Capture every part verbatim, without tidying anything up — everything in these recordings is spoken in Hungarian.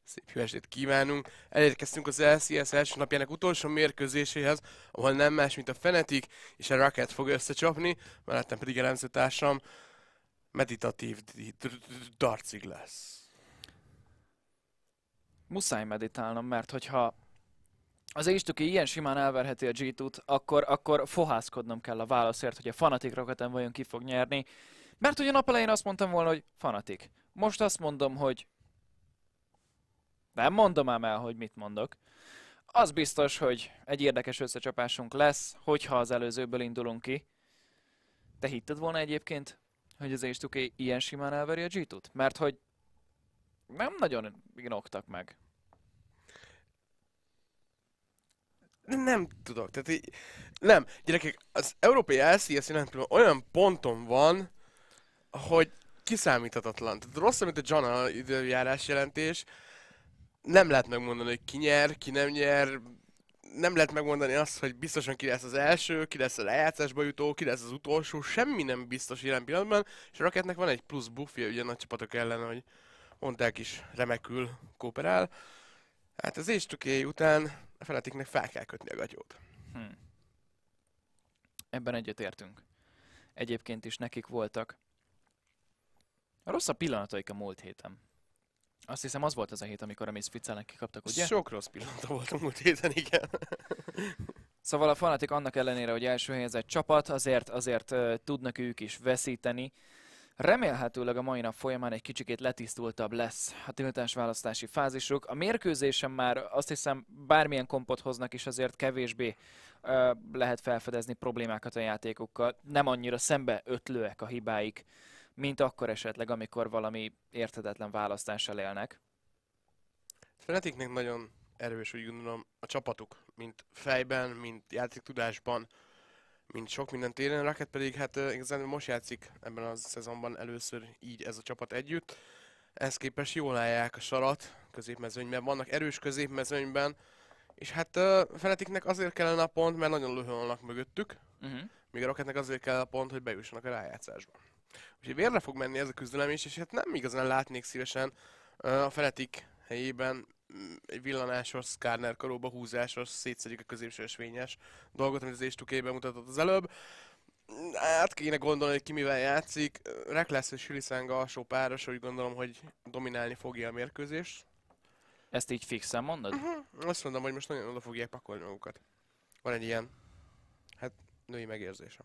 Szép jó estét kívánunk! Elérkeztünk az el cé es első napjának utolsó mérkőzéséhez, ahol nem más, mint a Fnatic és a Rocket fog összecsapni, mellettem pedig elemzőtársam meditatív darcig lesz. Muszáj meditálnom, mert hogyha az Éstuki ilyen simán elverheti a gé kettőt, akkor, akkor fohászkodnom kell a válaszért, hogy a Fnatic Rocketen vajon ki fog nyerni. Mert ugye a nap elején azt mondtam volna, hogy Fnatic. Most azt mondom, hogy nem mondom ám el, hogy mit mondok. Az biztos, hogy egy érdekes összecsapásunk lesz, hogyha az előzőből indulunk ki. Te hitted volna egyébként, hogy az Éstuki ilyen simán elveri a gé kettőt? Mert hogy nem nagyon inoktak meg. Nem tudok, tehát így, nem, gyerekek, az európai el cé es jelen pillanatban olyan ponton van, hogy kiszámíthatatlan. Tehát rosszabb, mint a Jana időjárás jelentés. Nem lehet megmondani, hogy ki nyer, ki nem nyer. Nem lehet megmondani azt, hogy biztosan ki lesz az első, ki lesz a lejátszásba jutó, ki lesz az utolsó. Semmi nem biztos jelen pillanatban. És a Rocketnek van egy plusz buffja, ugye nagy csapatok ellen, hogy mondták is, remekül kooperál. Hát az Éstuké után a Fnaticnek fel kell kötni a gatyót. Hm. Ebben egyetértünk. Egyébként is nekik voltak a rosszabb pillanataik a múlt héten. Azt hiszem az volt az a hét, amikor a Misfits-elnek kikaptak, ugye? Sok rossz pillanata volt a múlt héten, igen. Szóval a Fnatic annak ellenére, hogy első helyezett csapat, azért, azért uh, tudnak ők is veszíteni. Remélhetőleg a mai nap folyamán egy kicsikét letisztultabb lesz a tiltásválasztási fázisuk. A mérkőzésen már azt hiszem bármilyen kompot hoznak is, azért kevésbé uh, lehet felfedezni problémákat a játékokkal. Nem annyira szembe ötlőek a hibáik, mint akkor esetleg, amikor valami érthetetlen választással élnek. Fnaticnek nagyon erős, úgy gondolom, a csapatuk, mint fejben, mint játéktudásban, mint sok minden téren. Rocket pedig hát igazán most játszik ebben a szezonban először így ez a csapat együtt. Ehhez képest jól állják a sarat középmezőnyben, vannak erős középmezőnyben, és hát uh, Fnaticnek azért kellene a pont, mert nagyon löhölnek mögöttük, uh-huh. míg a Rocketnek azért kell a pont, hogy bejussanak a rájátszásba. Úgyhogy vérre fog menni ez a küzdelem is, és hát nem igazán látnék szívesen uh, a Fnatic helyében egy villanásos, Skarner karóba húzásos, szétszedjük a középső ösvényes dolgot, amit az Éstukében mutatott az előbb. Át kéne gondolni, hogy ki mivel játszik. Reckless és Hüllisang alsó páros, úgy gondolom, hogy dominálni fogja a mérkőzést. Ezt így fixen mondod? Uh-huh. Azt mondom, hogy most nagyon oda fogják pakolni magukat. Van egy ilyen, hát, női megérzésem.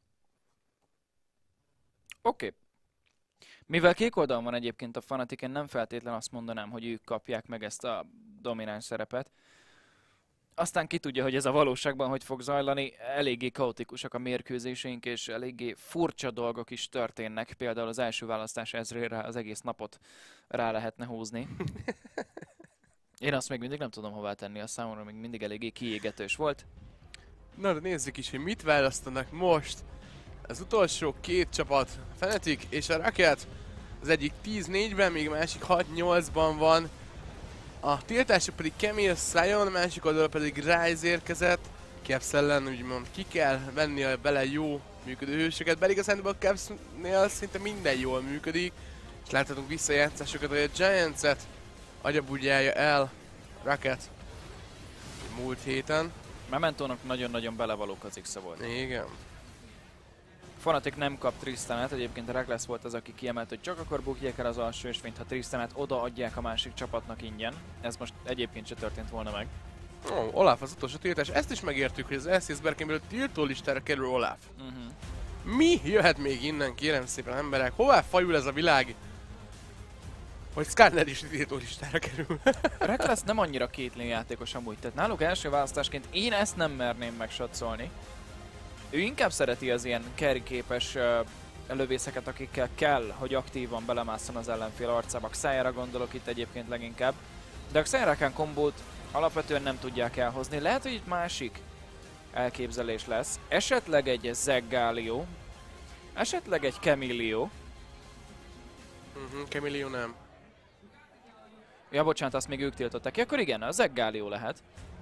Oké. Okay. Mivel kék oldalon van egyébként a Fnatic, én nem feltétlenül azt mondanám, hogy ők kapják meg ezt a domináns szerepet. Aztán ki tudja, hogy ez a valóságban hogy fog zajlani. Eléggé kaotikusak a mérkőzéseink, és eléggé furcsa dolgok is történnek. Például az első választás ezrére az egész napot rá lehetne húzni. Én azt még mindig nem tudom hová tenni, a számomra még mindig eléggé kiégetős volt. Na, de nézzük is, hogy mit választanak most. Az utolsó két csapat, a Fnatic és a Rocket. Az egyik tíz négyben, még a másik hat nyolcban van. A tiltások pedig Camille Sion, a másik oldalon pedig Ryze érkezett. Caps ellen úgymond ki kell venni a bele jó működő hősöket, pedig a szemben a Capsnél szinte minden jól működik. És láthatunk visszajátszásokat, hogy a Giants-et agyabudjálja el Rocket múlt héten. Mementónak nagyon-nagyon belevalók az X-a volt. Igen. Fnatic nem kap Tristanet, egyébként a Reckless volt az, aki kiemelt, hogy csak akkor bukják el az alsó ösvényt, ha Tristanet odaadják a másik csapatnak ingyen. Ez most egyébként se történt volna meg. Oh, Olaf az utolsó tiltás. Ezt is megértük, hogy az el cé es Berkenből tiltó listára kerül Olaf. Uh-huh. Mi jöhet még innen, kérem szépen emberek? Hová fajul ez a világ? Hogy Skarner is tiltó listára kerül. Reckless nem annyira kétlén játékos amúgy, tehát náluk első választásként én ezt nem merném megsatszolni. Ő inkább szereti az ilyen carry-képes uh, lövészeket, akikkel kell, hogy aktívan belemásszon az ellenfél arcába. Xayahra gondolok itt egyébként leginkább. De a Xayah kombót alapvetően nem tudják elhozni. Lehet, hogy itt másik elképzelés lesz. Esetleg egy Zed Galio. Esetleg egy Camilio. Uh-huh, Camilio nem. Ja, bocsánat, azt még ők tiltották ki. Akkor igen, a Zed Galio lehet.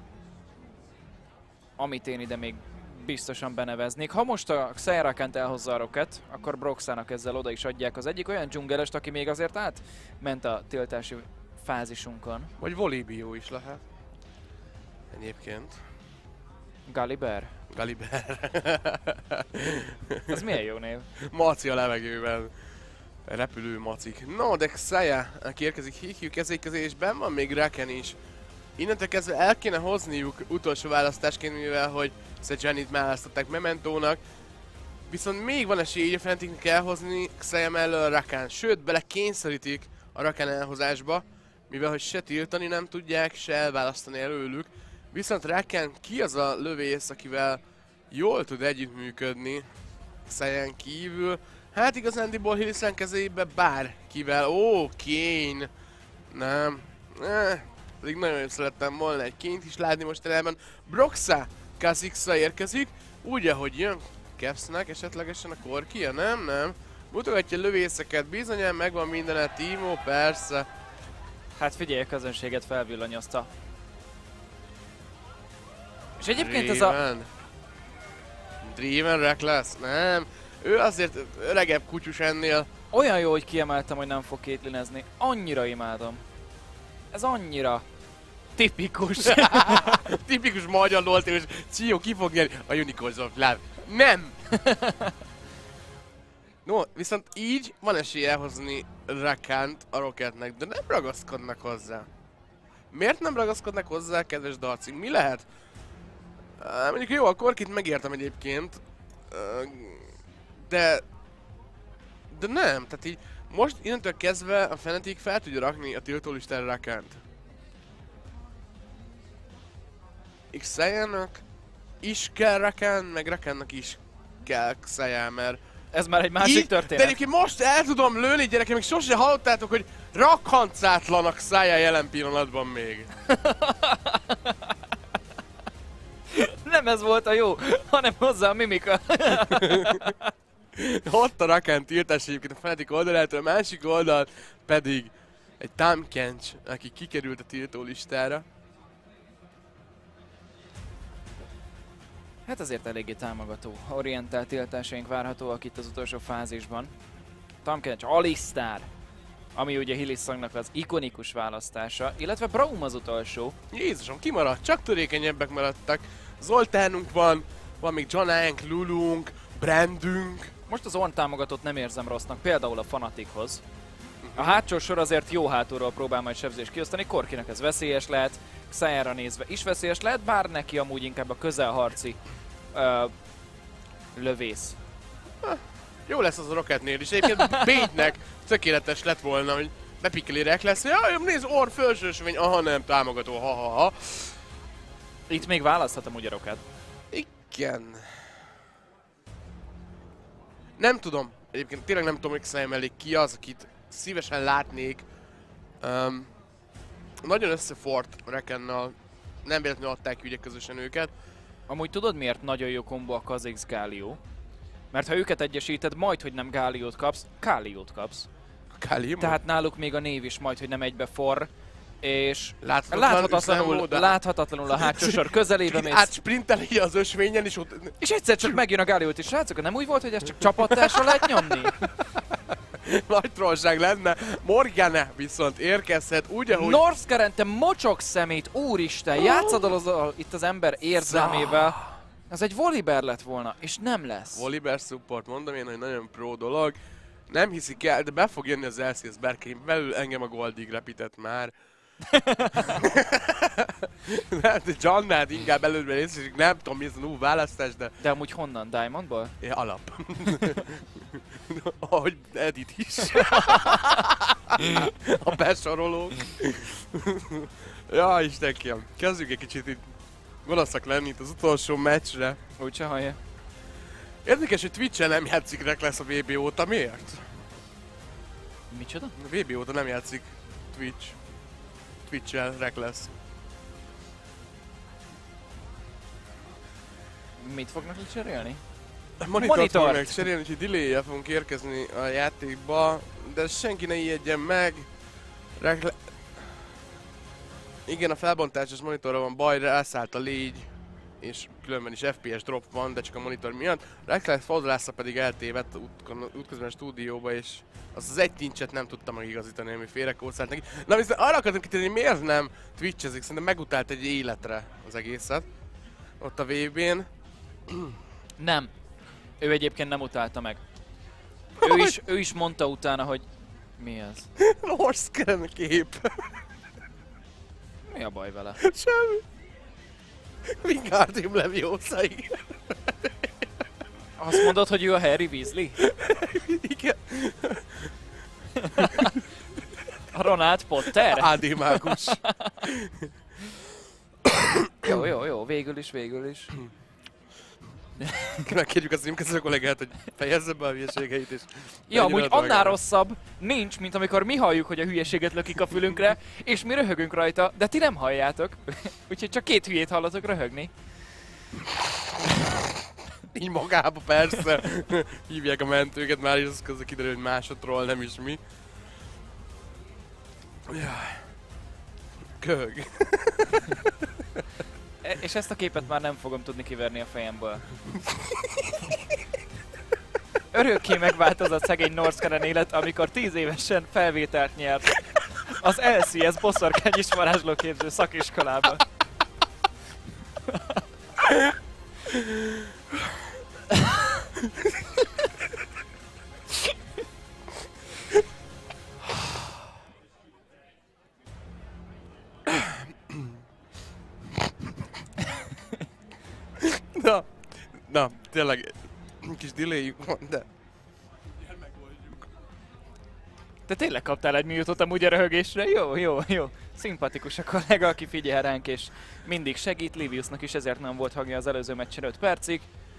Amit én ide még biztosan beneveznék. Ha most a Xayah elhozza a Rocket, akkor Broxának ezzel oda is adják az egyik olyan dzsungelest, aki még azért átment a tiltási fázisunkon. Vagy Volibear is lehet. Egyébként. Gulliver. Gulliver. Az milyen jó név? Maci a levegőben. Repülő macik. No, de Xayah, aki érkezik Hikyu kezékezésben, van még Raken is. Innentől kezdve el kéne hozniuk utolsó választásként, mivel hogy Sejanit választották Mementónak. Viszont még van esély így a Fnaticnek elhozni Xayah mellől a Rakan. Sőt, bele kényszerítik a Rakan elhozásba, mivel hogy se tiltani nem tudják, se elválasztani előlük. Viszont Rakan ki az a lövész, akivel jól tud együttműködni Xayahn kívül. Hát igazándiból Hylissang kezébe bárkivel. Ó, Kayn. Nem. Eh, pedig nagyon szerettem volna egy Kaynt is látni most elben. Broxah Kha'Zixra érkezik. Úgy, ahogy jön Kevsnek esetlegesen a korkia, nem? Nem. Mutogatja lövészeket, bizonyán megvan minden, Timo, persze. Hát figyelj, a közönséget felvillanyozta. És egyébként ez a... Draven. Draven Reckless? Nem. Ő azért öregebb kutyus ennél. Olyan jó, hogy kiemeltem, hogy nem fog kétlinezni. Annyira imádom. Ez annyira tipikus. Tipikus magyar loltém, és Ció ki fog nyerni a Unicorns of Love. Nem! No, viszont így van esély elhozni Rakant a Rocketnek, de nem ragaszkodnak hozzá. Miért nem ragaszkodnak hozzá, kedves Darcy? Mi lehet? Uh, mondjuk jó, a Korkit megértem egyébként. Uh, de... De nem, tehát így most innentől kezdve a Fnatic fel tudja rakni a tiltólistára Rakant. Xayahnak is kell Rakan, meg Rakannak is kell Xayah, mert... Ez már egy másik így, történet. De egyébként most el tudom lőni, gyerekem, még sose hallottátok, hogy rakhancátlan a Xayah jelen pillanatban még. Nem ez volt a jó, hanem hozzá a mimika. Ott a Rakan tiltás egyébként a Fnatic oldalától, a másik oldal pedig egy Tahm Kench, aki kikerült a tiltó listára. Hát azért eléggé támogató, orientált tiltásaink várhatóak itt az utolsó fázisban. Tahm Kench, Alistar, ami ugye Hylissangnak az ikonikus választása, illetve Braum az utolsó. Jézusom, kimaradt, csak törékenyebbek maradtak. Zoltánunk van, van még Janánk, Lulunk, Brandünk. Most az Ornn támogatót nem érzem rossznak, például a Fanatichoz. A hátsó sor azért jó hátulról próbál majd sebzést kiosztani, Korkinak ez veszélyes lehet, Xayahra nézve is veszélyes lehet, bár neki amúgy inkább a közelharci uh, lövész. Ha, jó lesz az a Rocketnél is, egyébként Bane-nek tökéletes lett volna, hogy bepikeli Reckless, jaj, nézd, Ornn felsősvény, aha nem, támogató, ha-ha-ha. Itt még választhatom ugye Rocket. Igen. Nem tudom, egyébként tényleg nem tudom, hogy Xayah mellé ki az, akit szívesen látnék. Um, nagyon összefort Rakannal, nem véletlenül adták ki ugye közösen őket. Amúgy tudod miért nagyon jó kombo a Kha'Zix Galio? Mert ha őket egyesíted, majd hogy nem Gáliót kapsz, Káliót kapsz. Kálium? Tehát náluk még a név is majd hogy nem egybe forr, és láthatatlan láthatatlanul, láthatatlanul a hátsó sor közelébe mész. Átsprintelj az ösvényen és ott... És egyszer csak megjön a Gáliót is, srácok, nem úgy volt, hogy ez csak csapattársra lehet nyomni? Nagy trollság lenne. Morgana viszont érkezhet úgy, ahogy... Northgaren, te mocsok szemét, úristen, játszad az, a, itt az ember érzelmével. Ez egy Volibear lett volna, és nem lesz. Volibear support, mondom én, hogy nagyon pro dolog. Nem hiszik el, de be fog jönni az el cé es berkeim belül, engem a Goldig repített már. Hát Jannát inkább előre részesik, nem tudom mi ez a nú választás, de... De amúgy honnan? Diamondból? É, alap. Ahogy Edit is. A besorolók. Ja, Istenkiem. Kezdjük egy kicsit itt gonoszak lenni itt az utolsó meccsre. Úgyse hallja. Érdekes, hogy Twitch-en nem játszik Reckless a vé bé óta. Miért? Micsoda? A vé bé óta nem játszik Twitch. Twitch-el Reckless. Mit fognak itt cserélni? Monitort Monitort. fognak cserélni, úgyhogy delay-jel fogunk érkezni a játékba. De senki ne ijedjen meg. Reckless... Igen, a felbontásos monitorra van baj, elszállt a légy. és különben is ef pé es drop van, de csak a monitor miatt. Reckless fodrásza pedig eltévedt út, útközben a stúdióba, és az az egy tincset nem tudta megigazítani, ami félrekószált neki. Na viszont arra akartam kitérni, hogy miért nem twitchezik, szerintem megutált egy életre az egészet. Ott a vé bén. Nem. Ő egyébként nem utálta meg. Ő is, ő is mondta utána, hogy mi ez? Norscan kép. Mi a baj vele? Semmi. Wingardium Leviosa, igen. Azt mondod, hogy ő a Harry Weasley? Igen. A Ronald Potter? á dé mágus. Jó, jó, jó, végül is, végül is. Megkérjük a streamkező kollégát, hogy fejezze be a hülyeségeit és... Ja, amúgy annál rosszabb nincs, mint amikor mi halljuk, hogy a hülyeséget lökik a fülünkre, és mi röhögünk rajta, de ti nem halljátok. Úgyhogy csak két hülyét hallatok röhögni. Így magába persze. Hívják a mentőket már, és az közben kiderül, hogy másodról nem is mi. Jaj. Köhög. E- és ezt a képet már nem fogom tudni kiverni a fejemből. Örökké megváltozott szegény Norscanen élet, amikor tíz évesen felvételt nyert az el cé es boszorkányis varázslóképző szakiskolában. Na, na, tényleg, kis delayjük van, de... Te tényleg kaptál egy mute-ot amúgy a röhögésre? Jó, jó, jó. Szimpatikus a kollega, aki figyel ránk és mindig segít. Liviusnak is ezért nem volt hangja az előző meccsen öt percig.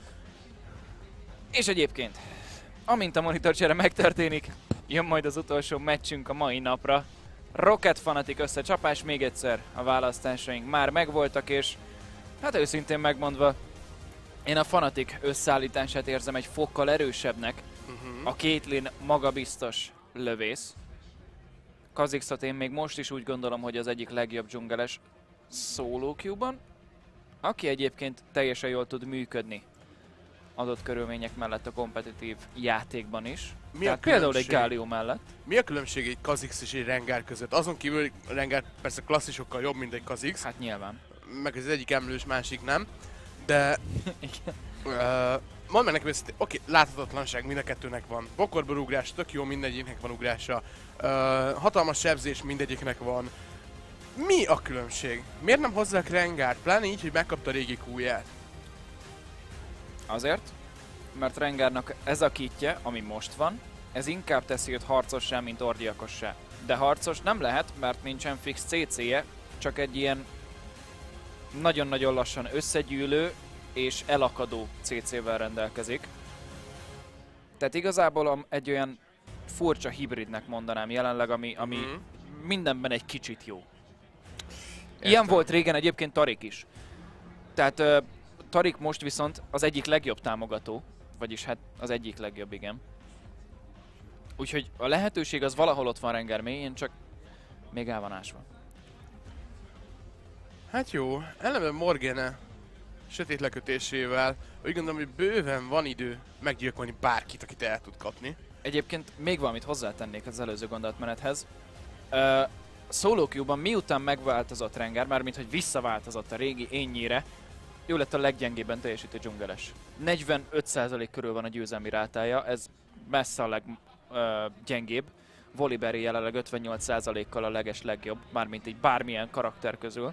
És egyébként, amint a monitorcsere megtörténik, jön majd az utolsó meccsünk a mai napra. Rocket Fnatic összecsapás, még egyszer a választásaink már megvoltak, és hát őszintén megmondva, én a Fnatic összeállítását érzem egy fokkal erősebbnek. Uh-huh. A Caitlyn magabiztos lövész. Kha'Zixot én még most is úgy gondolom, hogy az egyik legjobb dzsungeles solo queue-ban, aki egyébként teljesen jól tud működni adott körülmények mellett a kompetitív játékban is. Mi Tehát a például egy különbség? Galio mellett. Mi a különbség egy Kha'Zix és egy Rengar között? Azon kívül a Rengar persze klasszisokkal jobb, mint egy Kha'Zix, Hát nyilván. meg az egyik emlős, másik nem, de... Igen. Uh, mondd meg nekem ezt, oké, láthatatlanság mind a kettőnek van. Bokorból ugrás, tök jó, mindegyiknek van ugrása. Uh, hatalmas sebzés mindegyiknek van. Mi a különbség? Miért nem hozzák Rengárt? Pláne így, hogy megkapta a régi kújját. Azért, mert Rengarnak ez a kitje, ami most van, ez inkább teszi őt harcossá, mint ordiakossá. De harcos nem lehet, mert nincsen fix cé cé-je, csak egy ilyen nagyon-nagyon lassan összegyűlő és elakadó cé cé-vel rendelkezik. Tehát igazából egy olyan furcsa hibridnek mondanám jelenleg, ami, ami Mhm. mindenben egy kicsit jó. Értem. Ilyen volt régen egyébként Tarik is. Tehát uh, Tarik most viszont az egyik legjobb támogató, vagyis hát az egyik legjobb, igen. Úgyhogy a lehetőség az valahol ott van Rengar mélyén, csak még el van ásva. Hát jó, ellenben Morgana sötét lekötésével úgy gondolom, hogy bőven van idő meggyilkolni bárkit, akit el tud kapni. Egyébként még valamit hozzátennék az előző gondolatmenethez. Uh, Solo queue-ban miután megváltozott Rengar, mármint hogy visszaváltozott a régi énnyire, ő lett a leggyengébben teljesítő dzsungeles. negyvenöt százalék körül van a győzelmi rátája, ez messze a leggyengébb. Volibear jelenleg ötvennyolc százalékkal a leges legjobb, mármint így bármilyen karakter közül.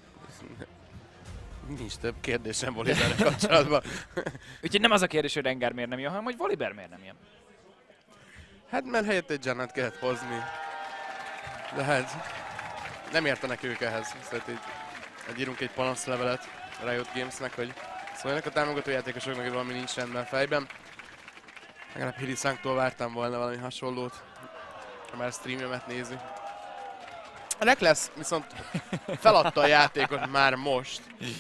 Nincs több kérdésem Volibearrel kapcsolatban. Úgyhogy nem az a kérdés, hogy Rengar miért nem jön, hanem hogy Volibear miért nem jön. Hát mert helyett egy Jannát kellett hozni. De hát nem értenek ők ehhez. Szóval így, hogy írunk egy panaszlevelet a Riot Gamesnek, hogy szóljanak a támogató játékosoknak, hogy valami nincs rendben fejben. Legalább Hilisanktól vártam volna valami hasonlót, ha már streamjemet nézi. A Reckless viszont feladta a játékot már most.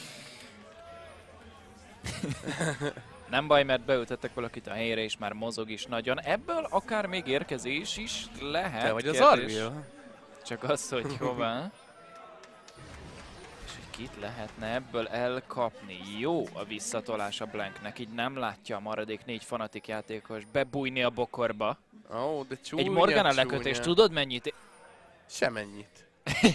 Nem baj, mert beültettek valakit a helyre és már mozog is nagyon. Ebből akár még érkezés is lehet. Te vagy az kérdés. Arvil? Csak az, hogy hová. És egy kit lehetne ebből elkapni? Jó a visszatolás a Blanknek, így nem látja a maradék négy fanatik játékos bebújni a bokorba. Ó, oh, de csúnya, Egy Morgana csúnya. lekötés, tudod mennyit? Semennyit.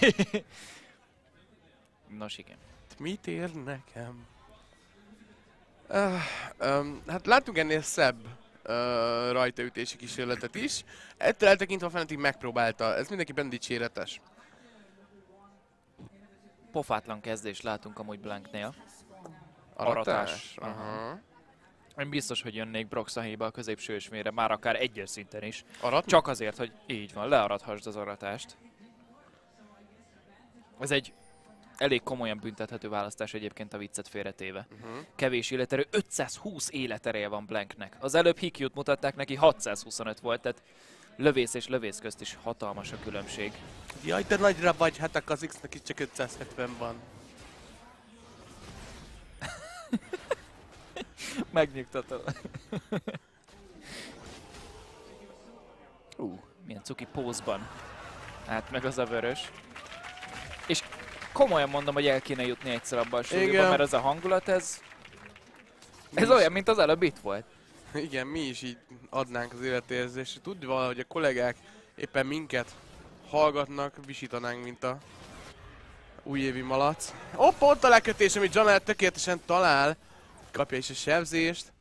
Nos igen. Mit ér nekem? Uh, um, hát láttunk ennél szebb uh, rajtaütési kísérletet is. Ettől eltekintve a Fnatic megpróbálta, ez mindenképpen dicséretes. Pofátlan kezdést látunk amúgy Blanknél. Aratás. Aha. Én biztos, hogy jönnék Broxahéba a középső ösvényre, már akár egyes szinten is. Aratni? Csak azért, hogy így van, learathasd az aratást. Ez egy elég komolyan büntethető választás egyébként a viccet félretéve. Uh-huh. Kevés életerő, ötszázhúsz életereje van Blanknek. Az előbb Hikyút mutatták neki, hatszázhuszonöt volt, tehát lövész és lövész közt is hatalmas a különbség. Jaj, de nagyra vagy, hát az X-nek is csak ötszázhetven van. Megnyugtató. Ú, uh, milyen cuki pózban. Hát meg az a vörös. És komolyan mondom, hogy el kéne jutni egyszer abba a súlyba, mert ez a hangulat, ez... Ez is. olyan, mint az előbb itt volt. Igen, mi is így adnánk az életérzést. Tudj valahogy a kollégák éppen minket hallgatnak, visítanánk, mint a újévi malac. Hopp, ott a lekötés, amit Janel tökéletesen talál. Kapja is a sebzést.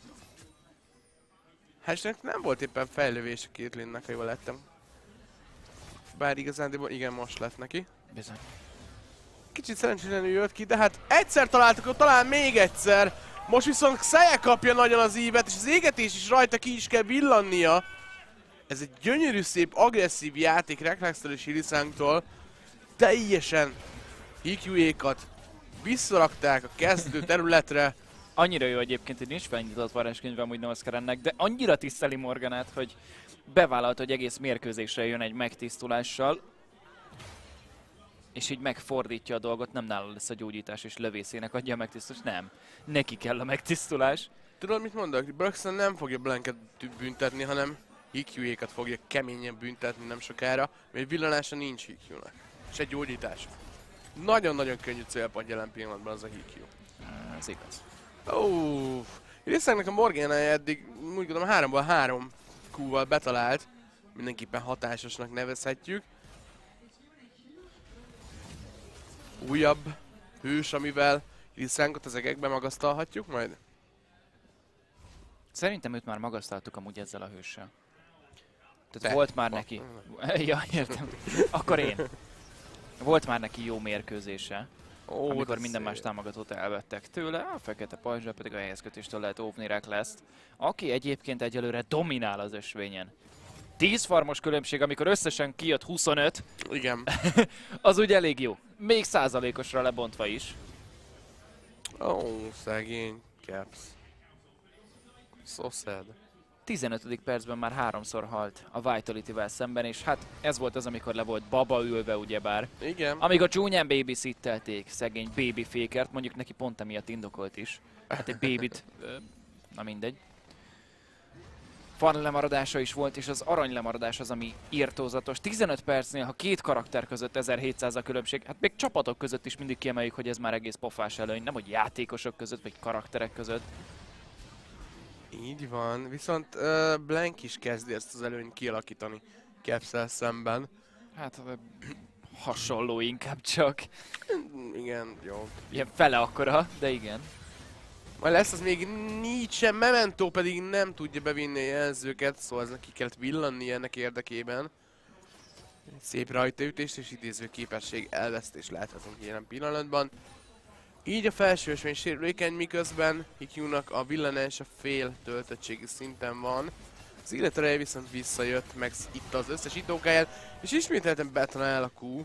Hát nem volt éppen fejlővés a Caitlynnek, ha jól lettem. Bár igazándiból igen, most lett neki. Bizony. Kicsit szerencsétlenül jött ki, de hát egyszer találtak, akkor talán még egyszer. Most viszont Xayah kapja nagyon az ívet, és az égetés is rajta ki is kell villannia. Ez egy gyönyörű, szép, agresszív játék Reklextől és Hylissangtól. Teljesen Hikyuékat visszarakták a kezdő területre. Annyira jó egyébként, hogy nincs felnyitott varázskönyve amúgy Noszkerennek, de annyira tiszteli Morganát, hogy bevállalta, hogy egész mérkőzésre jön egy megtisztulással. És így megfordítja a dolgot, nem nála lesz a gyógyítás és lövészének adja a megtisztulást, nem. Neki kell a megtisztulás. Tudod, mit mondok? Bruxen nem fogja Blanket büntetni, hanem Hikyuékat fogja keményen büntetni nem sokára, mert villanása nincs Hikyunak. És egy gyógyítás. Nagyon-nagyon könnyű célpont jelen pillanatban az a Hikyu. Ez igaz. Ó, Hylissangnak a Morganája eddig úgy gondolom háromból három Q-val betalált. Mindenképpen hatásosnak nevezhetjük. Újabb hős, amivel Hylissangot az egekben magasztalhatjuk majd? Szerintem őt már magasztaltuk amúgy ezzel a hőssel. Tehát Te. volt már Ba. neki... Ja, értem. Akkor én. Volt már neki jó mérkőzése, Ó, amikor de minden szép. más támogatót elvettek tőle, a fekete pajzsra pedig a helyezkötéstől lehet óvni Reckleszt, aki egyébként egyelőre dominál az ösvényen. tíz farmos különbség, amikor összesen kijött huszonöt, Igen. az úgy elég jó. Még százalékosra lebontva is. Ó, szegény Caps. So sad. tizenötödik percben már háromszor halt a Vitality-vel szemben, és hát ez volt az, amikor le volt baba ülve ugyebár. Igen. Amikor csúnyán babysittelték szegény babyfakert, mondjuk neki pont emiatt indokolt is. Hát egy babyt, ö, na mindegy. Farm lemaradása is volt, és az arany lemaradás az, ami írtózatos. tizenöt percnél, ha két karakter között ezerhétszáz a különbség, hát még csapatok között is mindig kiemeljük, hogy ez már egész pofás előny, nem hogy játékosok között, vagy karakterek között. Így van, viszont uh, Blank is kezdi ezt az előnyt kialakítani Capszel szemben. Hát ö, hasonló inkább csak. Igen, jó. Ilyen fele akkora, de igen. Majd lesz az még Nietzsche, Memento pedig nem tudja bevinni a jelzőket, szóval ez neki kellett villanni ennek érdekében. Szép rajtaütést és idéző képesség elvesztés láthatunk jelen pillanatban. Így a felső ösvény sérülékeny, miközben Hikyunak a villanás a fél töltöttségi szinten van. Az életereje viszont visszajött, meg itt az összes itókáját, és ismételten betalál a Q.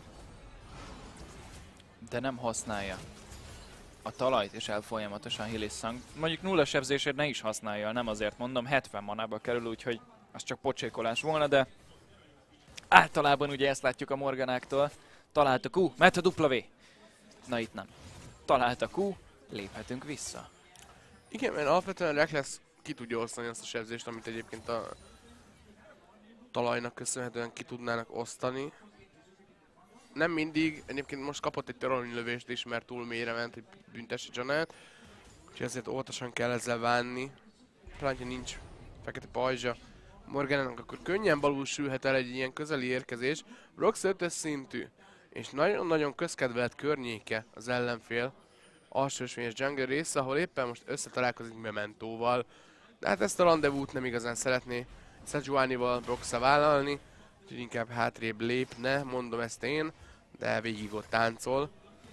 De nem használja a talajt, és el folyamatosan Hylissang. Mondjuk nulla sebzésért ne is használja, nem azért mondom, hetven manába kerül, úgyhogy az csak pocsékolás volna, de általában ugye ezt látjuk a Morganáktól. Talált a Q, mehet a W. Na itt nem. Talált a Q, léphetünk vissza. Igen, mert alapvetően Reckless ki tudja osztani azt a sebzést, amit egyébként a talajnak köszönhetően ki tudnának osztani. nem mindig, egyébként most kapott egy toronylövést is, mert túl mélyre ment, hogy büntesse Janát. Úgyhogy ezért óvatosan kell ezzel bánni. Talán, ha nincs fekete pajzsa Morganának, akkor könnyen balul el egy ilyen közeli érkezés. Brox ötös szintű, és nagyon-nagyon közkedvelt környéke az ellenfél. Alsósvényes jungle része, ahol éppen most összetalálkozik Mementóval. De hát ezt a rendezvút nem igazán szeretné Sejuanival Broxa vállalni, úgyhogy inkább hátrébb lépne, mondom ezt én, de végig ott táncol.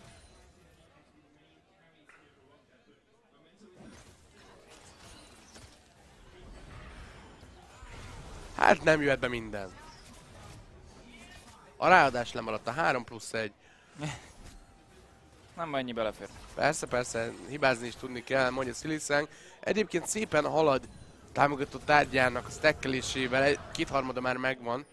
Hát nem jöhet be minden. A ráadás lemaradt, a három plusz egy. Nem annyi belefér. Persze, persze, hibázni is tudni kell, mondja Silisang. Egyébként szépen halad támogató tárgyának a stackelésével, egy, kétharmada már megvan.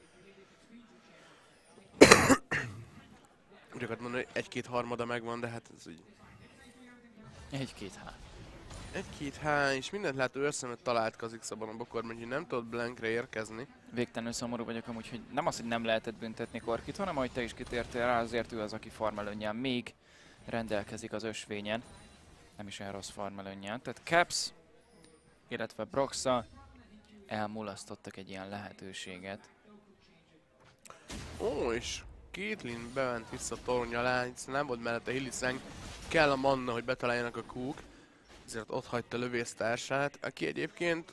Úgy akartam mondani, hogy egy-két harmada megvan, de hát ez úgy... Egy-két há. Egy-két há, és mindent lehet őrszemet talált Kha'Zix-ban a bokorban, hogy nem tudott Blankre érkezni. Végtelenül szomorú vagyok amúgy, hogy nem az, hogy nem lehetett büntetni Korkit, hanem ahogy te is kitértél rá, azért ő az, aki farmelőnnyel még rendelkezik az ösvényen. Nem is olyan rossz farmelőnnyel. Tehát Caps, illetve Broxa elmulasztottak egy ilyen lehetőséget. Ó, és Caitlyn bement vissza a torony alá, hiszen nem volt mellette Hylissang. Kell a manna, hogy betaláljanak a kúk. Ezért ott hagyta lövésztársát, aki egyébként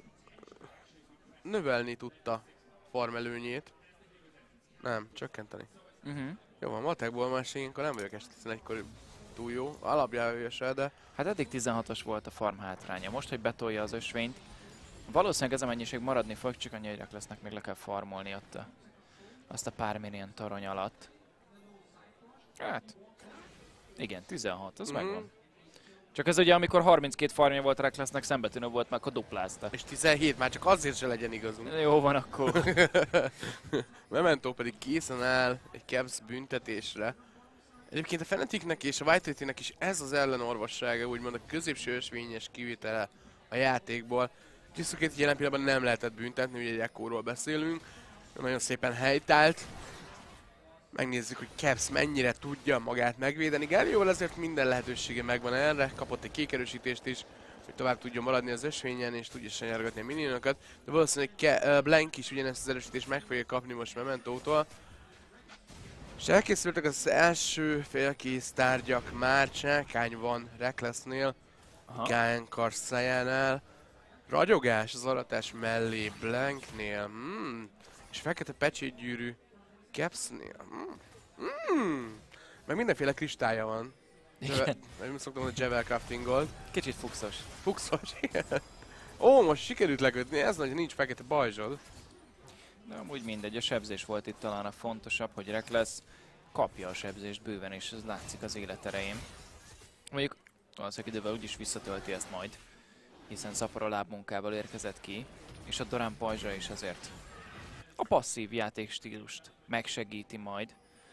növelni tudta farmelőnyét. Nem, csökkenteni. Uh-huh. Jó van, matekból más ilyenkor nem vagyok este tizenegykor túl jó. Alapjával se, de... Hát eddig tizenhatos volt a farm hátránya. Most, hogy betolja az ösvényt, valószínűleg ez a mennyiség maradni fog, csak annyi, hogy lesznek, még le kell farmolni ott a, azt a pár millió torony alatt. Hát... Igen, tizenhat, az mm-hmm. megvan. Csak ez ugye, amikor harminckét farmja volt Recklessnek, szembetűnő volt, meg akkor duplázta. És tizenhét, már csak azért se legyen igazunk. Jó van akkor. Memento pedig készen áll egy Caps büntetésre. Egyébként a Fnaticnek és a Vitality-nek is ez az ellenorvossága, úgymond a középső ösvényes kivétele a játékból. Kiszukét jelen pillanatban nem lehetett büntetni, ugye egy Echo-ról beszélünk. Nagyon szépen helytált. Megnézzük, hogy Caps mennyire tudja magát megvédeni. Galio-val azért minden lehetősége megvan erre. Kapott egy kék erősítést is, hogy tovább tudjon maradni az ösvényen és tudja sanyargatni a minionokat. De valószínűleg Ke- uh, Blank is ugyanezt az erősítést meg fogja kapni most Mementótól. És elkészültek az első félkész tárgyak már, csákány van Recklessnél, Gán Karszájánál. Ragyogás az aratás mellé Blanknél, hmm. és fekete pecsétgyűrű Capsnél. Mm. Mm. Meg mindenféle kristálya van. Meg szoktam mondani Jewel Craftingolt. Kicsit fuxos. Fuxos, igen. Ó, most sikerült lekötni, ez nagy, nincs fekete pajzsod. De amúgy mindegy, a sebzés volt itt talán a fontosabb, hogy Reckless kapja a sebzést bőven, és ez látszik az életerején. Mondjuk valószínűleg idővel úgyis visszatölti ezt majd, hiszen Szapora lábmunkával érkezett ki, és a Doran pajzsa is azért a passzív játékstílust megsegíti majd.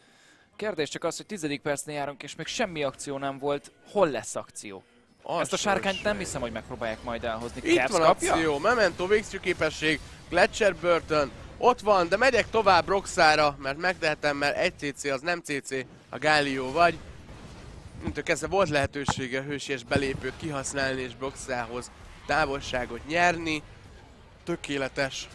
Kérdés csak az, hogy tizedik percnél járunk, és még semmi akció nem volt. Hol lesz akció? Az Ezt a sárkányt nem hiszem, hogy megpróbálják majd elhozni. Itt Caps van kapja? akció, Memento végző képesség, Gletscher Burton. Ott van, de megyek tovább Broxára, mert megtehetem, mert egy cé cé az nem cé cé, a Galio vagy. Mintől kezdve volt lehetősége hősies belépőt kihasználni és Broxához távolságot nyerni. Tökéletes.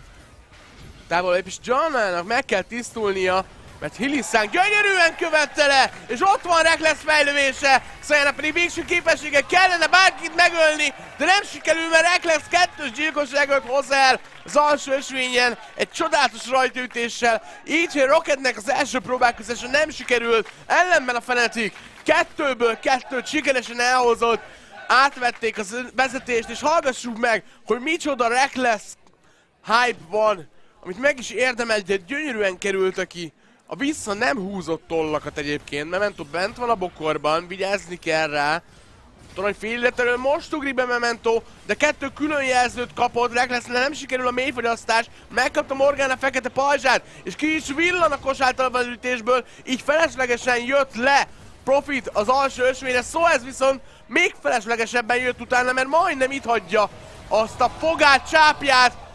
Távollépés Johnnának meg kell tisztulnia, mert Hylissang gyönyörűen követte le, és ott van Reckless fejlővése, Xayana pedig végső képessége, kellene bárkit megölni, de nem sikerül, mert Reckless kettős gyilkosságot hoz el az alsó ösvényen, egy csodálatos rajtaütéssel, így, hogy Rocketnek az első próbálkozása nem sikerült, ellenben a Fnatic kettőből kettőt sikeresen elhozott, átvették a vezetést, és hallgassuk meg, hogy micsoda Reckless hype van, amit meg is érdemelt, de gyönyörűen került ki. A vissza nem húzott tollakat egyébként, Memento bent van a bokorban, vigyázni kell rá. Torony fél illetlenül most ugrik be Memento, de kettő külön jelzőt kapott, Reckless nem sikerül a mélyfogyasztás, megkapta Morgana fekete pajzsát, és ki is villan a kos által ütésből, így feleslegesen jött le Profit az alsó ösvényre, szóval ez viszont még feleslegesebben jött utána, mert majdnem itt hagyja azt a fogát, csápját,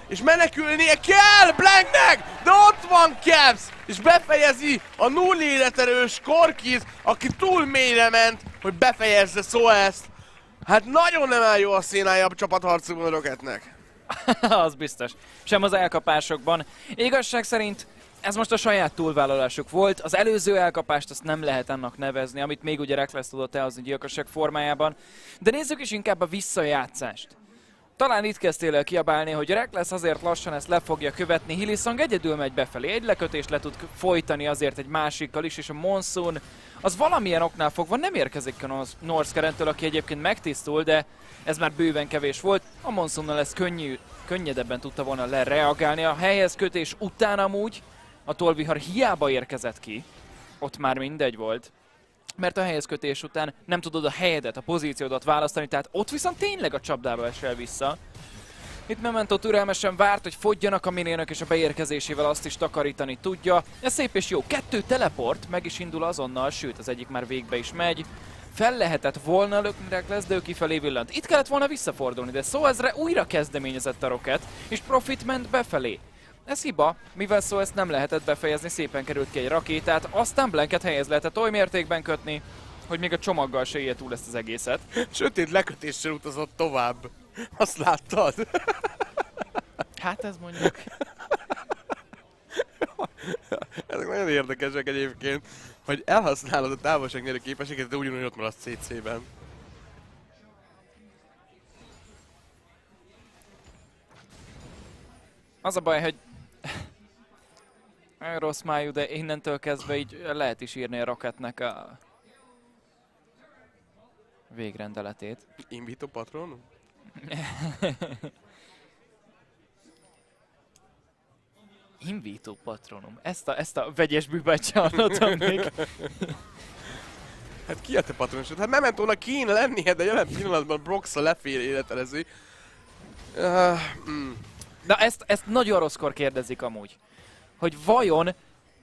és menekülnie kell Blanknek, de ott van Caps, és befejezi a null életerős Corkis, aki túl mélyre ment, hogy befejezze Soest. Hát nagyon nem áll jó a szénája a csapatharcokban a Rocketnek. Az biztos. Sem az elkapásokban. Igazság szerint ez most a saját túlvállalásuk volt. Az előző elkapást azt nem lehet annak nevezni, amit még ugye Rekkles tudott elhozni gyilkosság formájában. De nézzük is inkább a visszajátszást. Talán itt kezdtél el kiabálni, hogy Rekkles azért lassan ezt le fogja követni, Hylissang egyedül megy befelé, egy lekötést le tud folytani azért egy másikkal is, és a Monsoon az valamilyen oknál fogva nem érkezik a Northkerentől, aki egyébként megtisztul, de ez már bőven kevés volt. A Monsoonnal ez könnyű, könnyedebben tudta volna lereagálni. A helyhez kötés után amúgy a tollvihar hiába érkezett ki, ott már mindegy volt. Mert a helyhez kötés után nem tudod a helyedet, a pozíciódat választani, tehát ott viszont tényleg a csapdába esel vissza. Itt Memento türelmesen várt, hogy fogjanak a minének, és a beérkezésével azt is takarítani tudja. Ez szép és jó. Kettő teleport, meg is indul azonnal, sőt az egyik már végbe is megy. Fel lehetett volna lökni Rekkles, de ő kifelé villant. Itt kellett volna visszafordulni, de Soesre újra kezdeményezett a Rocket, és Profit ment befelé. Ez hiba, mivel szó ezt nem lehetett befejezni, szépen került ki egy rakétát, aztán Blanket helyez lehetett oly mértékben kötni, hogy még a csomaggal se élje túl ezt az egészet. Sötét lekötéssel utazott tovább. Azt láttad? Hát ez mondjuk... Ezek nagyon érdekesek egyébként, hogy elhasználod a távolságnyerő képességet, de ugyanúgy ott maradsz cé cé-ben. Az a baj, hogy rossz májú, de innentől kezdve így lehet is írni a Rocketnek a végrendeletét. Invito patronum? Invito patronum. Ezt a, ezt a vegyes bűbát sem hallottam még. Hát ki a te patronosod? Hát Mementónak kéne lennie, de jelen pillanatban Brox a lefél életelezi. Uh, mm. Na ezt, ezt nagyon rosszkor kérdezik amúgy. Hogy vajon...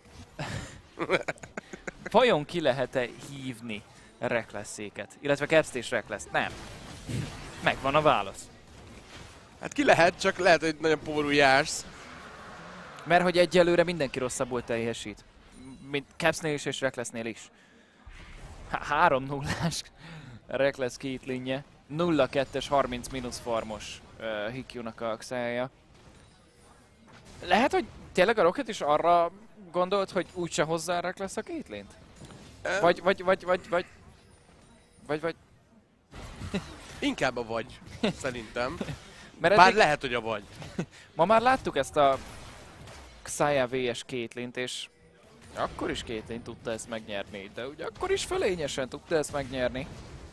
vajon ki lehet-e hívni Rekklesszéket? Illetve Caps-t és Rekkles-t? Nem. Megvan a válasz. Hát ki lehet, csak lehet, hogy nagyon pórú jársz. Mert hogy egyelőre mindenki rosszabbul teljesít. Mint Capsnél is és Rekkles-nél is. három nullás Rekkles Caitlynje. nulla kettes harminc mínusz farmos uh, Hikyu-nak a Xayah. Lehet, hogy tényleg a Rocket is arra gondolt, hogy úgyse hozzá Rekkles a Caitlyn-t? Vagy, vagy, vagy, vagy, vagy... Vagy, vagy... Inkább a vagy, szerintem. Mert Bár eddig... lehet, hogy a vagy. Ma már láttuk ezt a Xayah versus Caitlyn-t, és akkor is Caitlyn tudta ezt megnyerni, de ugye akkor is fölényesen tudta ezt megnyerni.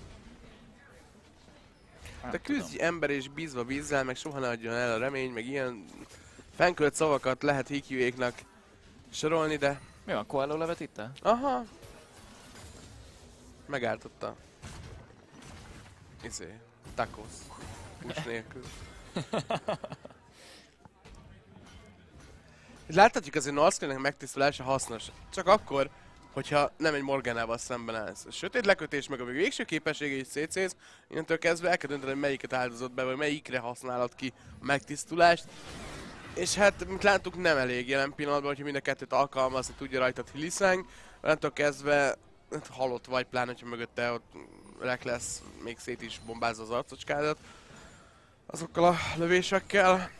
De küzdj ember és bízva vízzel, meg soha ne adjon el a remény, meg ilyen fenkölt szavakat lehet Hikyu-éknak sorolni, de... Mi van, Koaló levet itt? Aha. Megártotta. Izé, tacos. Hús nélkül. Láthatjuk azért Northkernek megtisztulása hasznos. Csak akkor, hogyha nem egy Morganával szemben állsz. A sötét lekötés meg a végső képessége is cé cé-z, innentől kezdve el kell dönteni, hogy melyiket áldozott be, vagy melyikre használod ki a megtisztulást. És hát, mint láttuk, nem elég jelen pillanatban, hogyha mind a kettőt alkalmazni tudja rajtad Hylissang. Innentől kezdve halott vagy, pláne, hogyha mögötte ott Rekkles még szét is bombázza az arcocskádat azokkal a lövésekkel.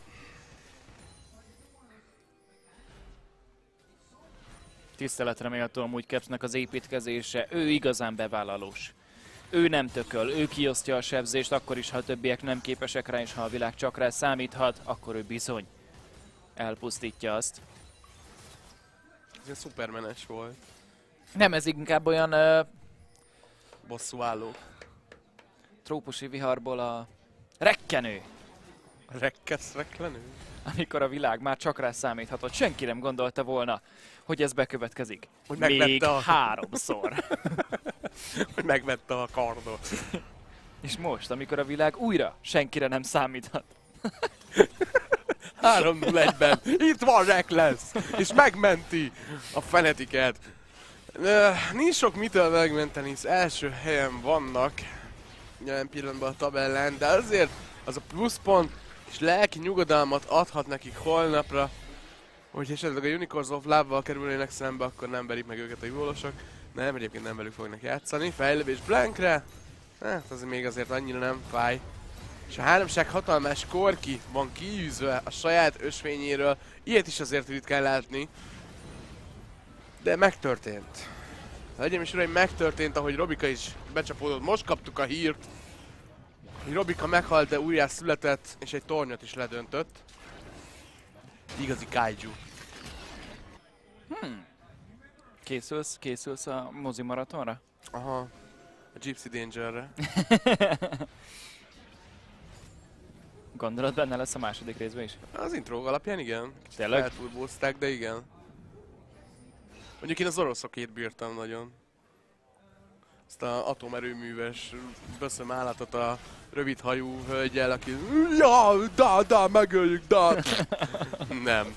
Tiszteletre méltó amúgy Capsnek az építkezése, ő igazán bevállalós. Ő nem tököl, ő kiosztja a sebzést, akkor is, ha a többiek nem képesek rá, és ha a világ csak rá számíthat, akkor ő bizony elpusztítja azt. Ez egy szupermenes volt. Nem, ez inkább olyan uh, bosszúálló. trópusi viharból a rekkenő. A rekkesz reklenő? Amikor a világ már csak rá számíthatott. Senki nem gondolta volna, hogy ez bekövetkezik. Hogy még a... háromszor. Hogy megvette a kardot. És most, amikor a világ újra senkire nem számíthat. három null egyben itt van Rekkles, és megmenti a Fnatic-et. Nincs sok mitől megmenteni, hisz első helyen vannak jelen pillanatban a tabellán, de azért az a pluszpont és lelki nyugodalmat adhat nekik holnapra, hogy esetleg a Unicorns of Love-val kerülnének szembe, akkor nem verik meg őket a jólosok. Nem, egyébként nem velük fognak játszani. Fejlövés Blankre. Hát az még azért annyira nem fáj. És a háromság hatalmás Korki van kiűzve a saját ösvényéről. Ilyet is azért ritkán látni. De megtörtént. Hölgyeim és uraim, megtörtént, ahogy Robika is becsapódott. Most kaptuk a hírt, hogy Robika meghalt, de újjá született, és egy tornyot is ledöntött. Igazi kaiju. Hmm. Készülsz, készülsz a mozi maratonra? Aha. A Gypsy Dangerre. Gondolod, benne lesz a második részben is? Az intro alapján igen. Kicsit Tényleg? felturbózták, de igen. Mondjuk én az oroszokét bírtam nagyon. Azt a atomerőműves böszöm állatot a rövidhajú hölgyel, aki ja, da, da, megöljük, da. Nem.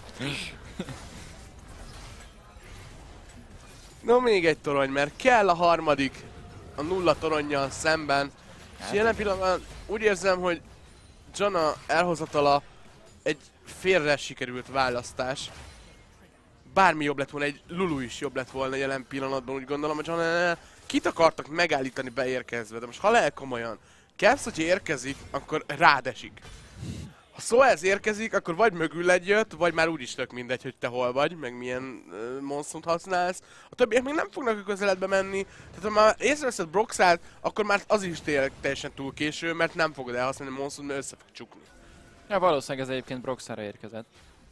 No, még egy torony, mert kell a harmadik a nulla toronnyal szemben. És jelen pillanatban úgy érzem, hogy Janna elhozatala egy félre sikerült választás. Bármi jobb lett volna, egy Lulu is jobb lett volna jelen pillanatban, úgy gondolom, hogy Janna kit akartak megállítani beérkezve, de most ha lehet komolyan. Caps, hogyha érkezik, akkor rád esik. Ha Soaz érkezik, akkor vagy mögül egyött, vagy már úgyis tök mindegy, hogy te hol vagy, meg milyen uh, monszont használsz. A többiek még nem fognak a közeledbe menni, tehát ha már észreveszed Broxát, akkor már az is tényleg teljesen túl késő, mert nem fogod elhasználni a monszont, mert össze fog csukni. Ja, valószínűleg ez egyébként Broxára érkezett.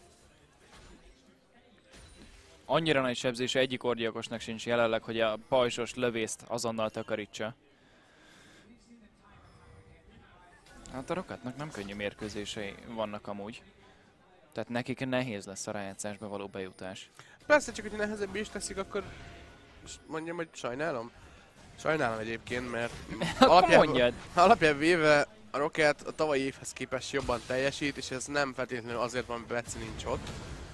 Annyira nagy sebzése egyik orgyilkosnak sincs jelenleg, hogy a pajzsos lövészt azonnal takarítsa. Hát a Rocketnak nem könnyű mérkőzései vannak amúgy. Tehát nekik nehéz lesz a rájátszásba való bejutás. Persze, csak hogy nehezebb is teszik, akkor mondjam, hogy sajnálom. Sajnálom egyébként, mert alapjában, alapjában véve a Rocket a tavalyi évhez képest jobban teljesít, és ez nem feltétlenül azért van, mert Betsy nincs ott,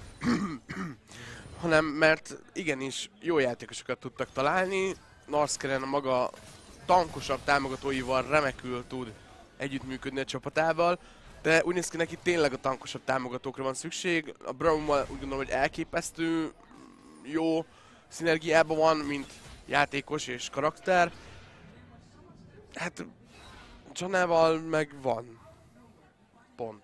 hanem mert igenis jó játékosokat tudtak találni. Norskeren a maga tankosabb támogatóival remekül tud együttműködni a csapatával, de úgy néz ki, neki tényleg a tankosabb támogatókra van szükség. A Brownmal úgy gondolom, hogy elképesztő jó szinergiában van, mint játékos és karakter. Hát Jannával meg van. Pont.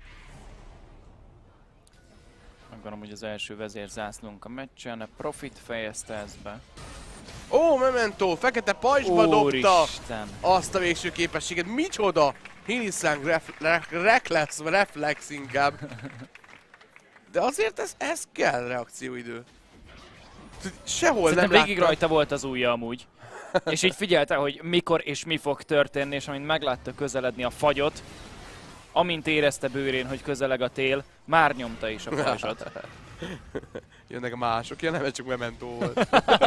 Megvanom, hogy az első vezérzászlónk a meccsen, a Profit fejezte ezt be. Ó, Memento, fekete pajzsba dobta Úristen. azt a végső képességet. Micsoda! Hiliszláng ref, ref, reflex, reflex inkább. De azért ez, ez kell reakcióidő. Sehol Szerintem nem végig láttam. rajta volt az ujja amúgy. És így figyelte, hogy mikor és mi fog történni, és amint meglátta közeledni a fagyot, amint érezte bőrén, hogy közeleg a tél, már nyomta is a pajzsot. Jönnek a mások, ja nem, csak Memento volt.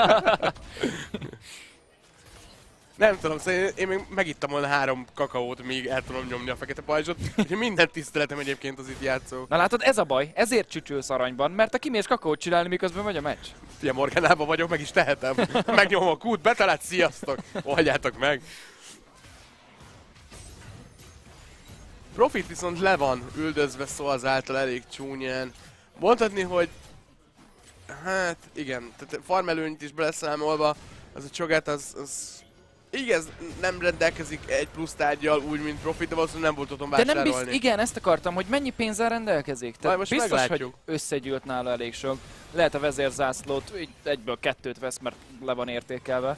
Nem tudom, szóval én még megittam volna három kakaót, míg el tudom nyomni a fekete pajzsot. Úgyhogy minden tiszteletem egyébként az itt játszó. Na látod, ez a baj, ezért csücsülsz aranyban, mert a kimész kakaót csinálni, miközben megy a meccs. Ilyen Morganában vagyok, meg is tehetem. Megnyomom a kút, betalált, sziasztok! Oldjátok meg! Profit viszont le van üldözve Soaz által elég csúnyán. Mondhatni, hogy... Hát igen, tehát farmelőnyt is beleszámolva, az a csogát az... az... Igaz, nem rendelkezik egy plusz tárgyal úgy, mint Profit, de valószínűleg nem volt otthon De vásárolni. nem biztos, igen, ezt akartam, hogy mennyi pénzzel rendelkezik. Tehát most biztos, meglátjuk. hogy összegyűlt nála elég sok. Lehet a vezérzászlót, így egyből kettőt vesz, mert le van értékelve.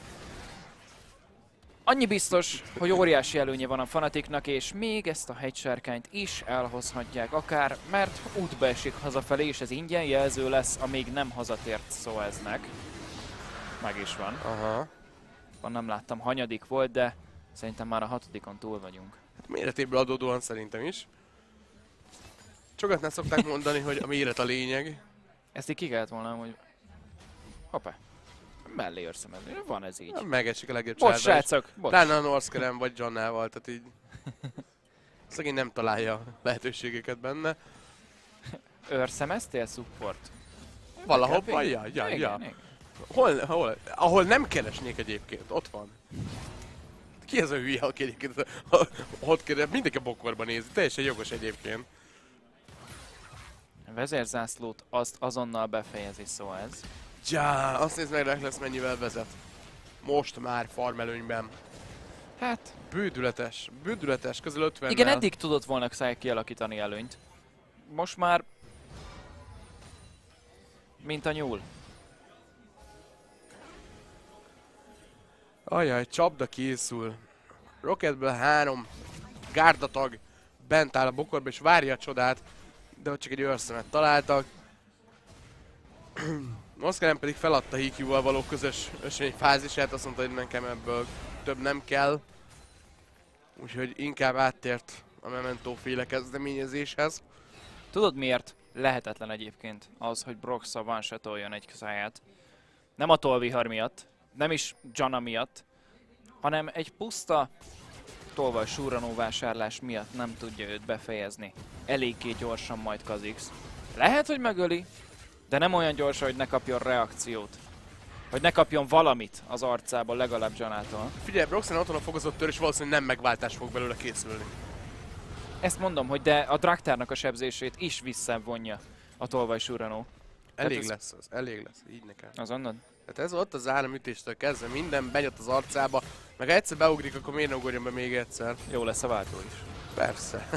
Annyi biztos, hogy óriási előnye van a Fnaticnak, és még ezt a hegysárkányt is elhozhatják akár, mert útba esik hazafelé, és ez ingyen jelző lesz, amíg nem hazatért Soaznek. Meg is van. Aha. Van, nem láttam, hanyadik volt, de szerintem már a hatodikon túl vagyunk. Hát méretéből adódóan szerintem is. Csogatnál szokták mondani, hogy a méret a lényeg. Ezt így ki kellett volna, hogy... Hoppá. Mellé őrszem ez. Van ez így. Megesik a legjobb Bocs, csárba is. srácok, bocs. Talán a Norskeren vagy Jannával, tehát így... Szegény nem találja lehetőségeket benne. Őrszemeztél support? Valahol, ja, ja, ja. Hol, hol? Ahol nem keresnék egyébként, ott van. Ki ez a hülye, aki egyébként ott kérdez, mindenki a bokorba nézi, teljesen jogos egyébként. A vezérzászlót azt azonnal befejezi, szóval ez. Ja, azt nézd meg, lesz mennyivel vezet. Most már farm előnyben. Hát, Bődületes, bődületes, közel ötvennel. igen, eddig tudott volna Xayah kialakítani előnyt. Most már... mint a nyúl. Ajaj, csapda készül. Rocketből három gárdatag bent áll a bokorba és várja a csodát, de ott csak egy őrszemet találtak. Noszkeren pedig feladta Hikjuval való közös ösvényfázisát, azt mondta, hogy nekem ebből több nem kell. Úgyhogy inkább áttért a Memento féle kezdeményezéshez. Tudod miért lehetetlen egyébként az, hogy Broxa one-shotoljon egy Xayah-t? Nem a tolvihar miatt, nem is Janna miatt, hanem egy puszta tolvaj surranó vásárlás miatt nem tudja őt befejezni. Eléggé gyorsan majd Kha'Zix. Lehet, hogy megöli, de nem olyan gyorsan, hogy ne kapjon reakciót. Hogy ne kapjon valamit az arcából, legalább Jannától. Figyelj, Broxen otthon a fogozott tör, és valószínűleg nem megváltás fog belőle készülni. Ezt mondom, hogy de a Dráktárnak a sebzését is visszavonja a tolvaj surranó. Elég ez... lesz az, elég lesz, így nekem. Azonnal? Tehát ez ott az áramütéstől kezdve, minden bejött az arcába, meg ha egyszer beugrik, akkor miért ne ugorjon be még egyszer? Jó lesz a váltó is. Persze.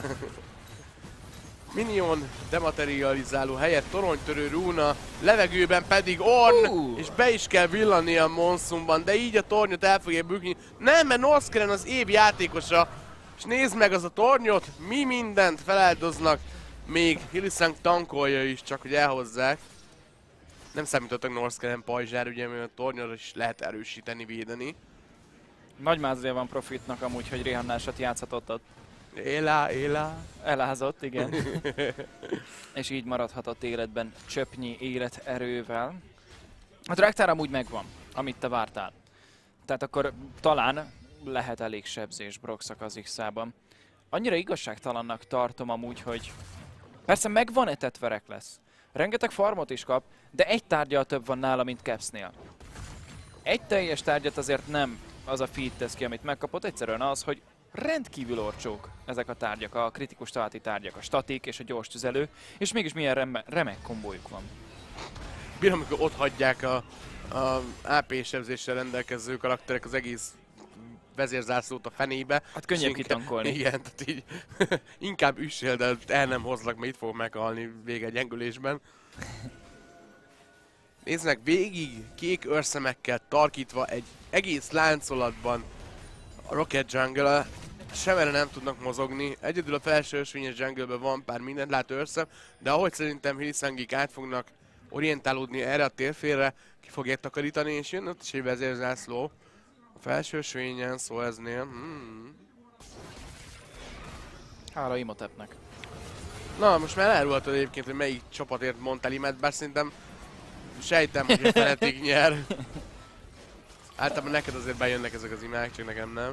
Minion dematerializáló helyett toronytörő rúna, levegőben pedig Ornn, Uh. és be is kell villanni a Monsumban, de így a tornyot el fogja bükni. Nem, mert Noskeren az év játékosa, és nézd meg az a tornyot, mi mindent feláldoznak, még Hylissang tankolja is, csak hogy elhozzák. Nem számítottak Noskeren pajzsár, ugye, mert a tornyot is lehet erősíteni, védeni. Nagy mázlia van Profitnak amúgy, hogy Rihannásat játszhatott ott. Élá, élá. Elázott, igen. És így maradhatott életben csöpnyi életerővel. A Dráktár amúgy megvan, amit te vártál. Tehát akkor talán lehet elég sebzés Broxa Kha'Zix-ában. Annyira igazságtalannak tartom amúgy, hogy persze megvan etetverek lesz. Rengeteg farmot is kap, de egy tárgyal több van nála, mint Capsnél. Egy teljes tárgyat azért nem az a feed tesz ki, amit megkapott, egyszerűen az, hogy rendkívül olcsók ezek a tárgyak, a kritikus találati tárgyak, a statik és a gyors tüzelő, és mégis milyen reme remek kombójuk van. Bírom, amikor ott hagyják a, a á pé sebzéssel rendelkező karakterek az egész vezérzászlót a fenébe. Hát könnyebb és inkább- kitankolni. Igen, tehát így inkább üssél, de el nem hozlak, mert itt fog meghalni vége gyengülésben. Nézd meg, végig kék őrszemekkel tarkítva egy egész láncolatban a Rocket Jungle, sem erre nem tudnak mozogni. Egyedül a felső ösvényes jungle-ben van pár mindent lát őrszem, de ahogy szerintem Hylissangik át fognak orientálódni erre a térfélre, ki fogják takarítani, és jön ott is egy vezérzászló a felső ösvényen, szóval eznél. Hmm. Hála Imhotepnek. Na, most már elárulhatod egyébként, hogy melyik csapatért mondtál imet, bár szerintem sejtem, hogy a Fnatic nyer. Általában neked azért bejönnek ezek az imák, csak nekem nem.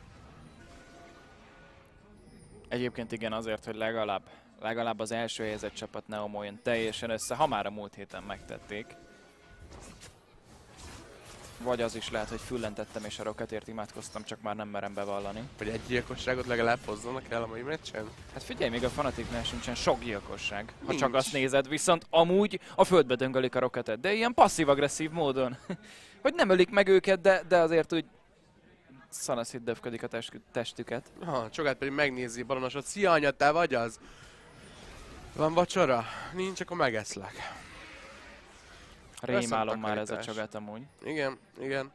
Egyébként igen, azért, hogy legalább, legalább az első helyezett csapat Neomo jön teljesen össze, ha már a múlt héten megtették. Vagy az is lehet, hogy füllentettem és a Rocketért imádkoztam, csak már nem merem bevallani. Hogy egy gyilkosságot legalább hozzanak el a mai meccsen. Hát figyelj, még a Fnaticnál sincsen sok gyilkosság, ha Nincs. csak azt nézed, viszont amúgy a földbe döngölik a Rocketet, de ilyen passzív-agresszív módon. Hogy nem ölik meg őket, de, de azért úgy szanaszit döfködik a test, testüket. Ha, Csogát pedig megnézi balonosot. Szia anya, te vagy az? Van vacsora? Nincs, akkor megeszlek. Rémálom már ez a takarítás. Csogat amúgy. Igen, igen.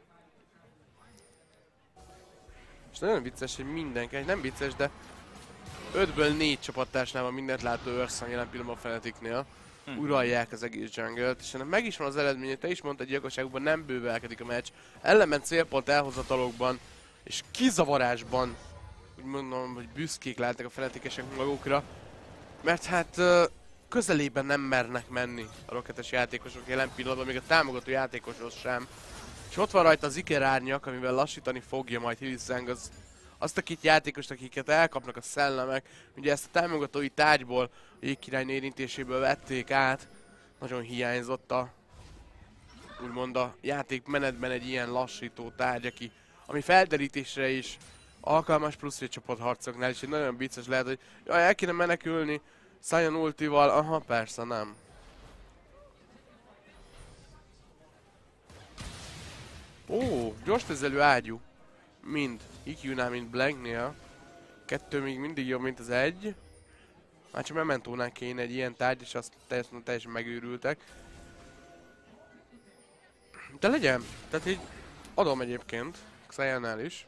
És nagyon vicces, hogy mindenki, nem vicces, de ötből négy csapattársnál van mindent látó őrszang jelen pillanatban a Fnaticnél. Hm. Uralják az egész jungle-t, és ennek meg is van az eredménye, te is mondtad, gyilkosságokban nem bővelkedik a meccs. Ellenben célpont elhozatalokban és kizavarásban, úgy mondom, hogy büszkék lehetnek a Fnaticesek magukra, mert hát ö, közelében nem mernek menni a rocketes játékosok jelen pillanatban, még a támogató játékoshoz sem. És ott van rajta az Iker árnyak, amivel lassítani fogja majd Hylissang az, azt a két játékost, akiket elkapnak a szellemek. Ugye ezt a támogatói tárgyból, a Jégkirály érintéséből vették át. Nagyon hiányzott a, úgymond a játékmenetben egy ilyen lassító tárgy, aki ami felderítésre is alkalmas, plusz hogy csapatharcoknál is egy nagyon vicces lehet, hogy jaj, el kéne menekülni Sion ultival, aha, persze, nem. Ó, gyors tüzelő ágyú. Mind. i kú-nál, mind Blanknél. Kettő még mindig jobb, mint az egy. Már csak Mementónál kéne egy ilyen tárgy, és azt teljesen, teljesen megőrültek. De legyen! Tehát így adom egyébként, Xionnál is.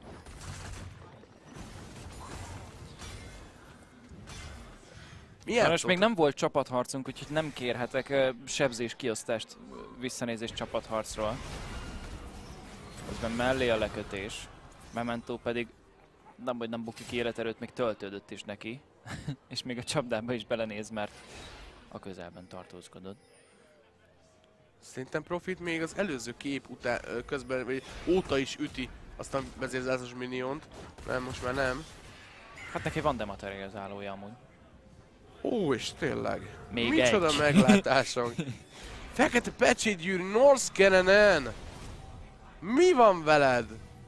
Milyen Most még nem volt csapatharcunk, úgyhogy nem kérhetek uh, sebzés kiosztást, uh, visszanézés csapatharcról. Közben mellé a lekötés. Memento pedig nem, hogy nem bukik életerőt, még töltődött is neki. És még a csapdába is belenéz, mert a közelben tartózkodott. Szerintem Profit még az előző kép után, közben, vagy óta is üti azt a vezérzásos miniont. Nem, most már nem. Hát neki van dematerializálója amúgy. Ó, és tényleg. Még micsoda egy. meglátásunk. Fekete pecsétgyűrű North Cannon-en! Mi van veled?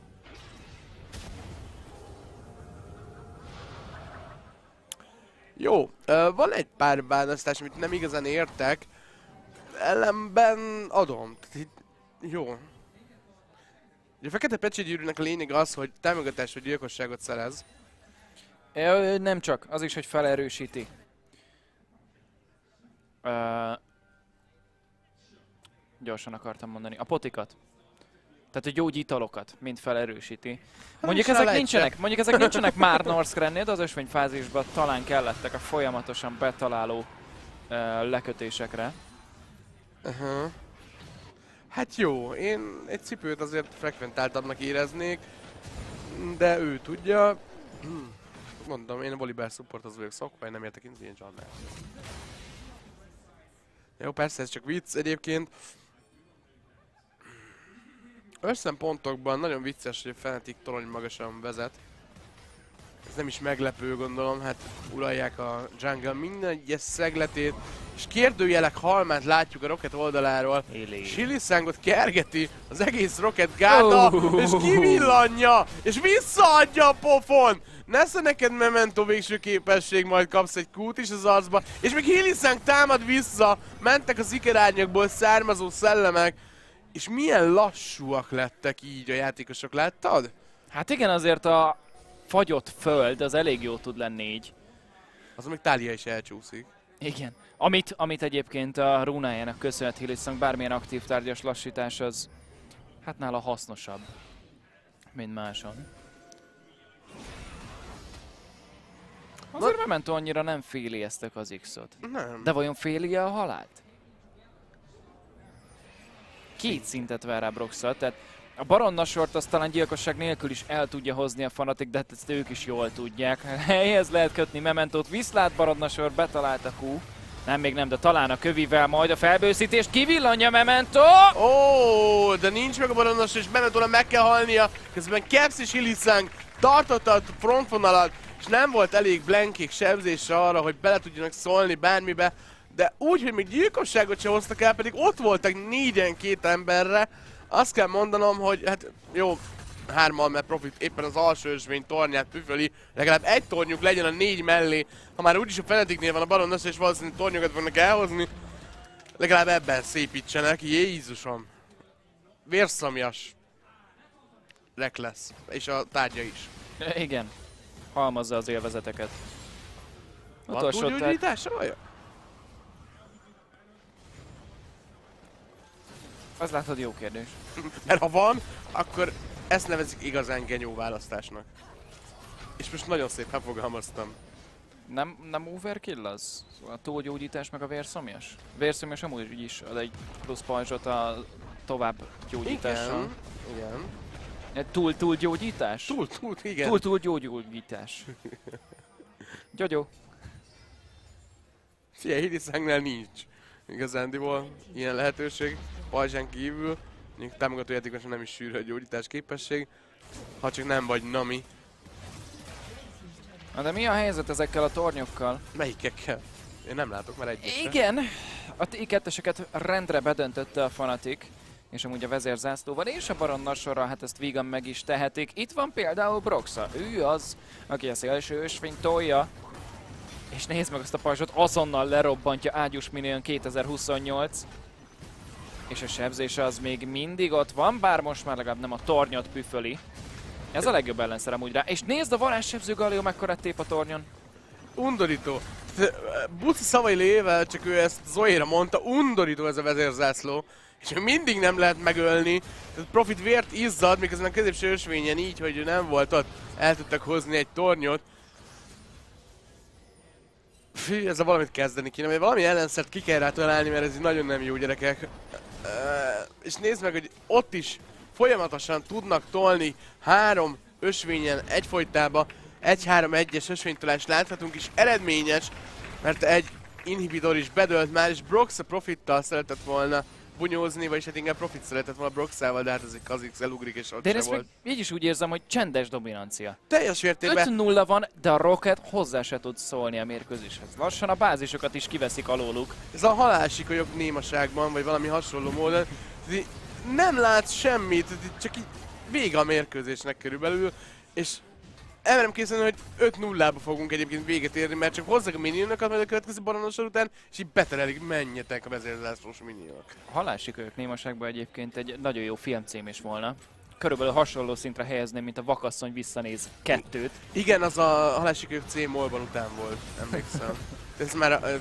Jó, van egy pár választás, amit nem igazán értek. Ellenben adom. Jó. A fekete pecsétgyűrűnek a lényeg az, hogy támogatás vagy gyilkosságot szerez. Ö, nem csak, az is, hogy felerősíti. Ö, gyorsan akartam mondani. A potikat. Tehát a gyógyitalokat mind felerősíti. Mondjuk ezek nincsenek, mondjuk ezek nincsenek már Northgrennél, de az ösvényfázisban talán kellettek a folyamatosan betaláló uh, lekötésekre. Uh-huh. Hát jó, én egy cipőt azért frekventáltabbnak éreznék, de ő tudja. Mondom, én a Volibear supporthoz vagyok szokva, én nem értek ilyen Johnnál. Jó, persze ez csak vicc egyébként. Összempontokban nagyon vicces, hogy a Fnatic torony magasan vezet. Ez nem is meglepő, gondolom, hát uralják a jungle minden egyes szegletét, és kérdőjelek halmát látjuk a Rocket oldaláról. Hilisangot kergeti az egész Rocket gáta, oh. És kivillanja, és visszaadja a pofon! Nesze neked Memento végső képesség, majd kapsz egy kút is az arcba, és még Hilisang támad vissza, mentek az ikerárnyakból származó szellemek, és milyen lassúak lettek így a játékosok, láttad? Hát igen, azért a fagyott föld az elég jó tud lenni így. Az még Talia is elcsúszik. Igen. Amit, amit egyébként a runájának köszönhet Hilisang, bármilyen aktív tárgyas lassítás az hát nála hasznosabb, mint máson. Azért Memento annyira nem féli ezt a Kha'Zixot. Nem. De vajon féli a halált? Két szintet ver rá Broxat, tehát a Baronnasort azt talán gyilkosság nélkül is el tudja hozni a Fnatic, de hát ezt ők is jól tudják. Helyhez lehet kötni Mementót, viszlát Baronnasor, betalált a Q. Nem, még nem, de talán a kövivel majd a felbőszítést kivillanja Memento! Ó, oh, de nincs meg a Baronnas, és Mementónak meg kell halnia. Közben Caps és Hilisang tartotta a frontvonalat, és nem volt elég Blankék sebzésre arra, hogy bele tudjanak szólni bármibe. De úgy, hogy még gyilkosságot sem hoztak el, pedig ott voltak négyen két emberre. Azt kell mondanom, hogy hát jó, hárman, mert Profit éppen az alsó ösvény tornyát püföli. Legalább egy tornyuk legyen a négy mellé. Ha már úgyis a Fnaticnél van a Baronnas, és valószínűleg tornyokat fognak elhozni. Legalább ebben szépítsenek, Jézusom. Vérszomjas. Reckless. És a tárgya is. Igen. Halmazza az élvezeteket. Van túlgyógyítása vajon? Az látod, jó kérdés. Mert ha van, akkor ezt nevezik igazán genyó választásnak. És most nagyon szépen fogalmaztam. Nem, nem overkill az? A túlgyógyítás meg a vérszomjas? Vérszomjas amúgy is ad egy plusz pajzsot a tovább gyógyítással. Igen, igen. Túl túl gyógyítás? Túl túl, igen. Túl túl gyógyítás. Gyogyó. Figyelj, Hilisangnál nincs igazándiból ilyen lehetőség. Pajzsán kívül, mondjuk támogató játékosan nem is sűrű a gyógyítás képesség, ha csak nem vagy Nami. Na de mi a helyzet ezekkel a tornyokkal? Melyikekkel? Én nem látok, mert egy. Igen, a T ketteseket rendre bedöntötte a Fnatic. és amúgy a vezérzászlóval és a baronnal sorral, hát ezt vígan meg is tehetik. Itt van például Broxa, ő az, aki a szélső ösvényt tolja, és nézd meg azt a pajzsot, azonnal lerobbantja Ágyús Minion kétezer-huszonnyolc. És a sebzése az még mindig ott van, bár most már legalább nem a tornyot püföli. Ez a legjobb ellenszer amúgy rá. És nézd a varázssebző Galio mekkorát tép a tornyon. Undorító. Buci szavai lével, csak ő ezt Zoéra mondta, undorító ez a vezérzászló. És még mindig nem lehet megölni. Tehát Profit vért izzad, miközben a középső ösvényen így, hogy nem volt ott, el tudtak hozni egy tornyot. Fű, ezzel valamit kezdeni kéne, mert valami ellenszert ki kell rá találni, mert ez így nagyon nem jó, gyerekek. Uh, és nézd meg, hogy ott is folyamatosan tudnak tolni három ösvényen egyfolytában. egy-három-egyes ösvénytolást láthatunk, és eredményes, mert egy inhibitor is bedölt már, és Brox a Profittal szeretett volna bunyózni, vagyis hát inkább Profit szeretett volna Broxával, de hát ez egy Kha'Zix elugrik, és ott de én se ezt volt. így is úgy érzem, hogy csendes dominancia. Teljes mértékben. öt nulla van, de a Rocket hozzá se tud szólni a mérkőzéshez. Lassan a bázisokat is kiveszik alóluk. Ez a halálsikolyok némaságban, vagy valami hasonló módon. Nem látsz semmit, csak így vége a mérkőzésnek körülbelül, és elmerem készülni, hogy öt nullába fogunk egyébként véget érni, mert csak hozzák a minionokat majd a következő baronosor után, és így beterelik, menjetek a vezérzászlós minionok. A halálsikolyok némaságban egyébként egy nagyon jó filmcím is volna. Körülbelül hasonló szintre helyezném, mint a Vakasszony visszanéz kettőt. Igen, az a halálsikolyok C-molban után volt, emlékszem. Ez már...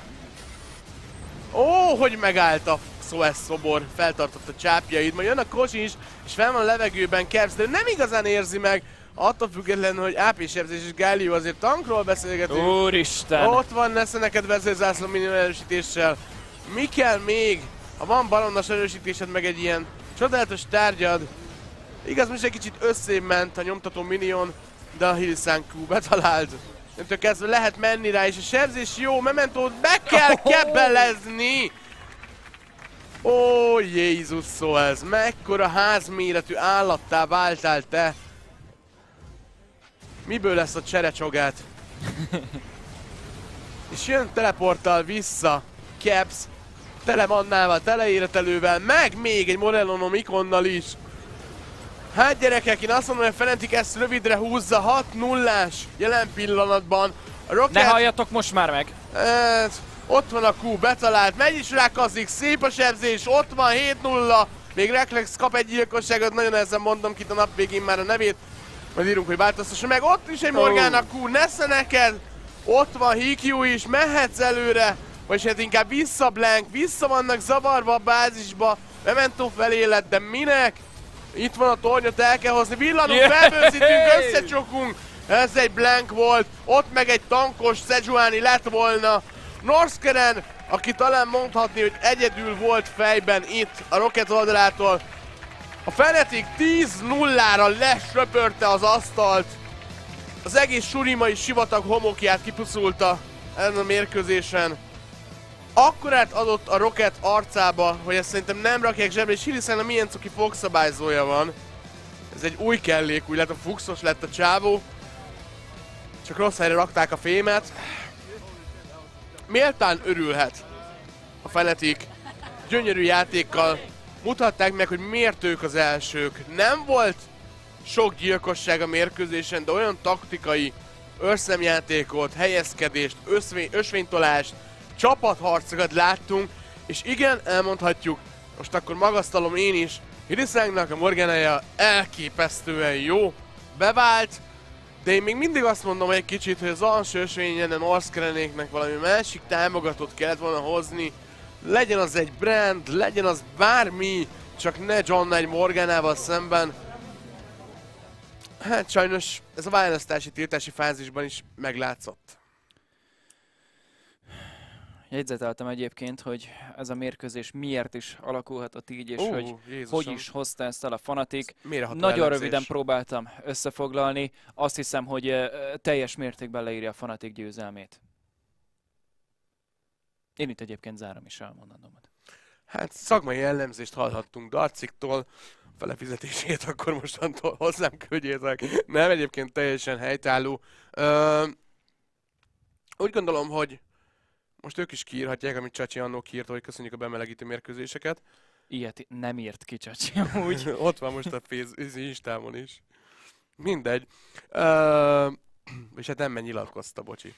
Ó, hogy megállt a Szóesz szobor, feltartott a csápjaid, majd jön a Kozsis, és fel van a levegőben Caps, de nem igazán érzi meg. Attól függetlenül, hogy á pé sebzés és Galio, azért tankról beszélgetünk. Úristen! Ott van Nesze neked vezérzászló minion erősítéssel. Mi kell még? Ha van balonnas erősítésed, meg egy ilyen csodálatos tárgyad. Igaz, most egy kicsit összébb ment a nyomtató minion, de a Hillsang Q betalált. Öntől kezdve lehet menni rá, és a sebzés jó, Mementót be kell kebelezni! Ó, Jézus szó ez, mekkora házméretű állattá váltál te! Miből lesz a cserecsogát? És jön teleporttal vissza Caps, tele mannával, tele életelővel, meg még egy Morellonom ikonnal is. Hát gyerekek, én azt mondom, hogy a Fnatic ezt rövidre húzza, hat nullás jelen pillanatban. A Rocket... Ne halljatok most már meg! Ez, ott van a Q, betalált, megy is rá Kha'Zix, szép a sebzés, ott van hét nulla. Még Reflex kap egy gyilkosságot, nagyon ezen mondom ki a nap végén már a nevét. Majd írunk, hogy változtassa meg, ott is egy Morgana Q, Nesze neked! Ott van Hikyu is, mehetsz előre! Vagy hát inkább vissza Blank, vissza vannak zavarva a bázisba. Memento felé lett, de minek? Itt van a tornyot, el kell hozni, villanunk, felbőszítünk, összecsokunk! Ez egy Blank volt, ott meg egy tankos Sejuani lett volna. Norskeren, aki talán mondhatni, hogy egyedül volt fejben itt a Rocket oldalától. A Fnatic tíz nullára lesöpörte az asztalt. Az egész surimai sivatag homokját kipuszulta ezen a mérkőzésen. Akkorát adott a Rocket arcába, hogy ezt szerintem nem rakják zsebre, és Hillsangnak milyen cuki fogszabályzója van. Ez egy új kellék, úgy látom fuxos lett a csávó. Csak rossz helyre rakták a fémet. Méltán örülhet a Fnatic. Gyönyörű játékkal mutatták meg, hogy miért ők az elsők. Nem volt sok gyilkosság a mérkőzésen, de olyan taktikai őrszemjátékot, helyezkedést, öszvény, ösvénytolást, csapatharcokat láttunk, és igen, elmondhatjuk, most akkor magasztalom én is, Hillsangnak a Morganája elképesztően jó, bevált, de én még mindig azt mondom egy kicsit, hogy az alsó ösvényen a Norskrenéknek valami másik támogatót kellett volna hozni, legyen az egy brand, legyen az bármi, csak ne John egy Morganával szemben. Hát sajnos ez a választási tiltási fázisban is meglátszott. Jegyzeteltem egyébként, hogy ez a mérkőzés miért is alakulhatott így, és Ó, hogy Jézusom. hogy is hozta ezt el a Fnatic. Méreható Nagyon elemzés. röviden próbáltam összefoglalni. Azt hiszem, hogy uh, teljes mértékben leírja a Fnatic győzelmét. Én itt egyébként zárom is elmondanomat. Hát szakmai jellemzést hallhattunk Darciktól, fele fizetését akkor mostantól hozzám küldjétek. Nem, egyébként teljesen helytálló. Ö, úgy gondolom, hogy most ők is kiírhatják, amit Csacsi annó kiírta, hogy köszönjük a bemelegítő mérkőzéseket. Ilyet nem írt ki, csacsi, amúgy. Ott van most a Face Instámon is. Mindegy. Uh, és hát nem nyilatkozta, bocsi.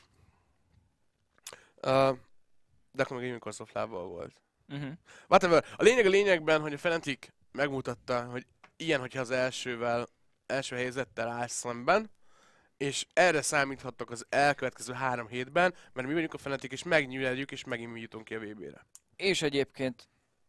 Uh, de akkor meg egy Microsoft lábbal volt. Uh-huh. Whatever. A lényeg a lényegben, hogy a Fnatic megmutatta, hogy ilyen, hogyha az elsővel, első helyzettel állsz szemben, és erre számíthattok az elkövetkező három hétben, mert mi vagyunk a Fnatic, és megnyűjjük, és megint mi jutunk ki a vé bére. És egyébként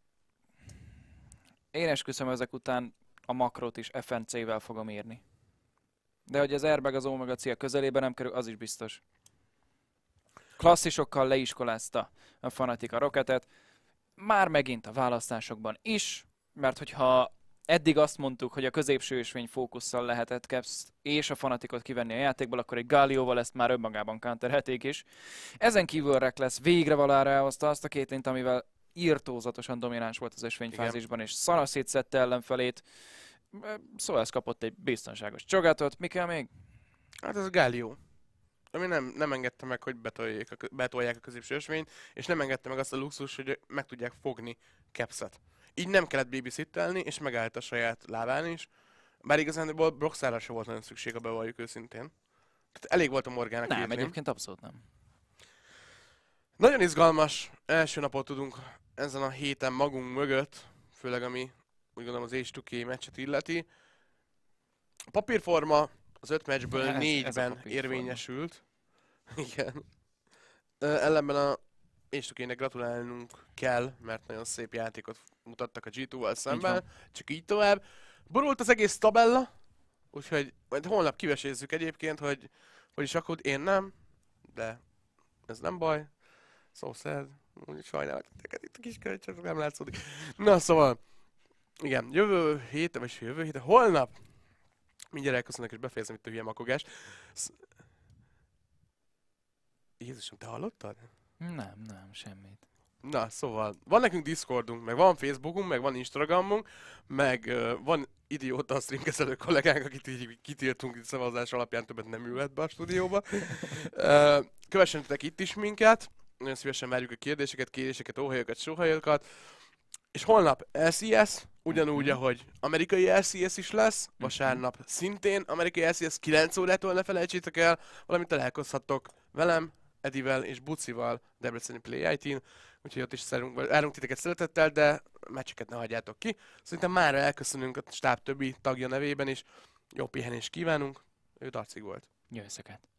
én esküszöm, ezek után a makrot is ef en cé-vel fogom írni. De hogy az Airbag az Omega cél közelében nem kerül, az is biztos. Klasszisokkal leiskolázta a Fnatic a Rocketet, már megint a választásokban is, mert hogyha eddig azt mondtuk, hogy a középső ösvény fókusszal lehetett Caps és a Fnaticot kivenni a játékból, akkor egy Galioval ezt már önmagában counterhetik is. Ezen kívül Reckless végre valára elhozta azt a két lényt, amivel irtózatosan domináns volt az ösvényfázisban, és szara szétszedte ellenfelét. Szóval ez kapott egy biztonságos csogátot. Mi kell még? Hát ez a Galio. Ami nem, nem engedte meg, hogy betolják a, betolják a középső ösvényt, és nem engedte meg azt a luxus, hogy meg tudják fogni Capset. Így nem kellett babysittelni, és megállt a saját lábán is. Bár igazán Broxára se volt nagyon szükség, a bevalljuk őszintén. Tehát elég volt a Morgának. Nem, írni. egyébként abszolút nem. Nagyon izgalmas első napot tudunk ezen a héten magunk mögött, főleg ami úgy gondolom az há kettő ká meccset illeti. A papírforma az öt meccsből Ez- ez a négyben papírforma. érvényesült. Igen. Ö, Ellenben a há kettő ká-nek gratulálnunk kell, mert nagyon szép játékot mutattak a gé kettővel szemben. van. Csak így tovább. Borult az egész tabella, úgyhogy majd holnap kivesézzük egyébként, hogy hogy is akkor én nem, de ez nem baj. So sad. Úgy sajnálok titeket, itt a kis kölcsön nem látszódik. Na szóval, igen, jövő héten, vagy jövő héten, holnap, mindjárt elköszönök és befejezem itt a hülye makogást. Sz... Jézusom, te hallottad? Nem, nem, semmit. Na, szóval, van nekünk Discordunk, meg van Facebookunk, meg van Instagramunk, meg uh, van idióta streamkezelő kollégánk, akit így kitiltunk itt szavazás alapján, többet nem ülhet be a stúdióba. Uh, kövessetek itt is minket, nagyon szívesen várjuk a kérdéseket, kéréseket, óhajokat, sóhajokat. És holnap el cé es, ugyanúgy, Mhm. ahogy amerikai el cé es is lesz, vasárnap szintén amerikai el cé es kilenc órától ne felejtsétek el, valamint találkozhattok velem, Edivel és Bucival Debreceni Play i té-n, úgyhogy ott is szerünk, várunk titeket szeretettel, de meccseket ne hagyjátok ki. Szerintem mára elköszönünk a stáb többi tagja nevében is, jó pihenést kívánunk, ő Darcig volt. Jó éjszakát.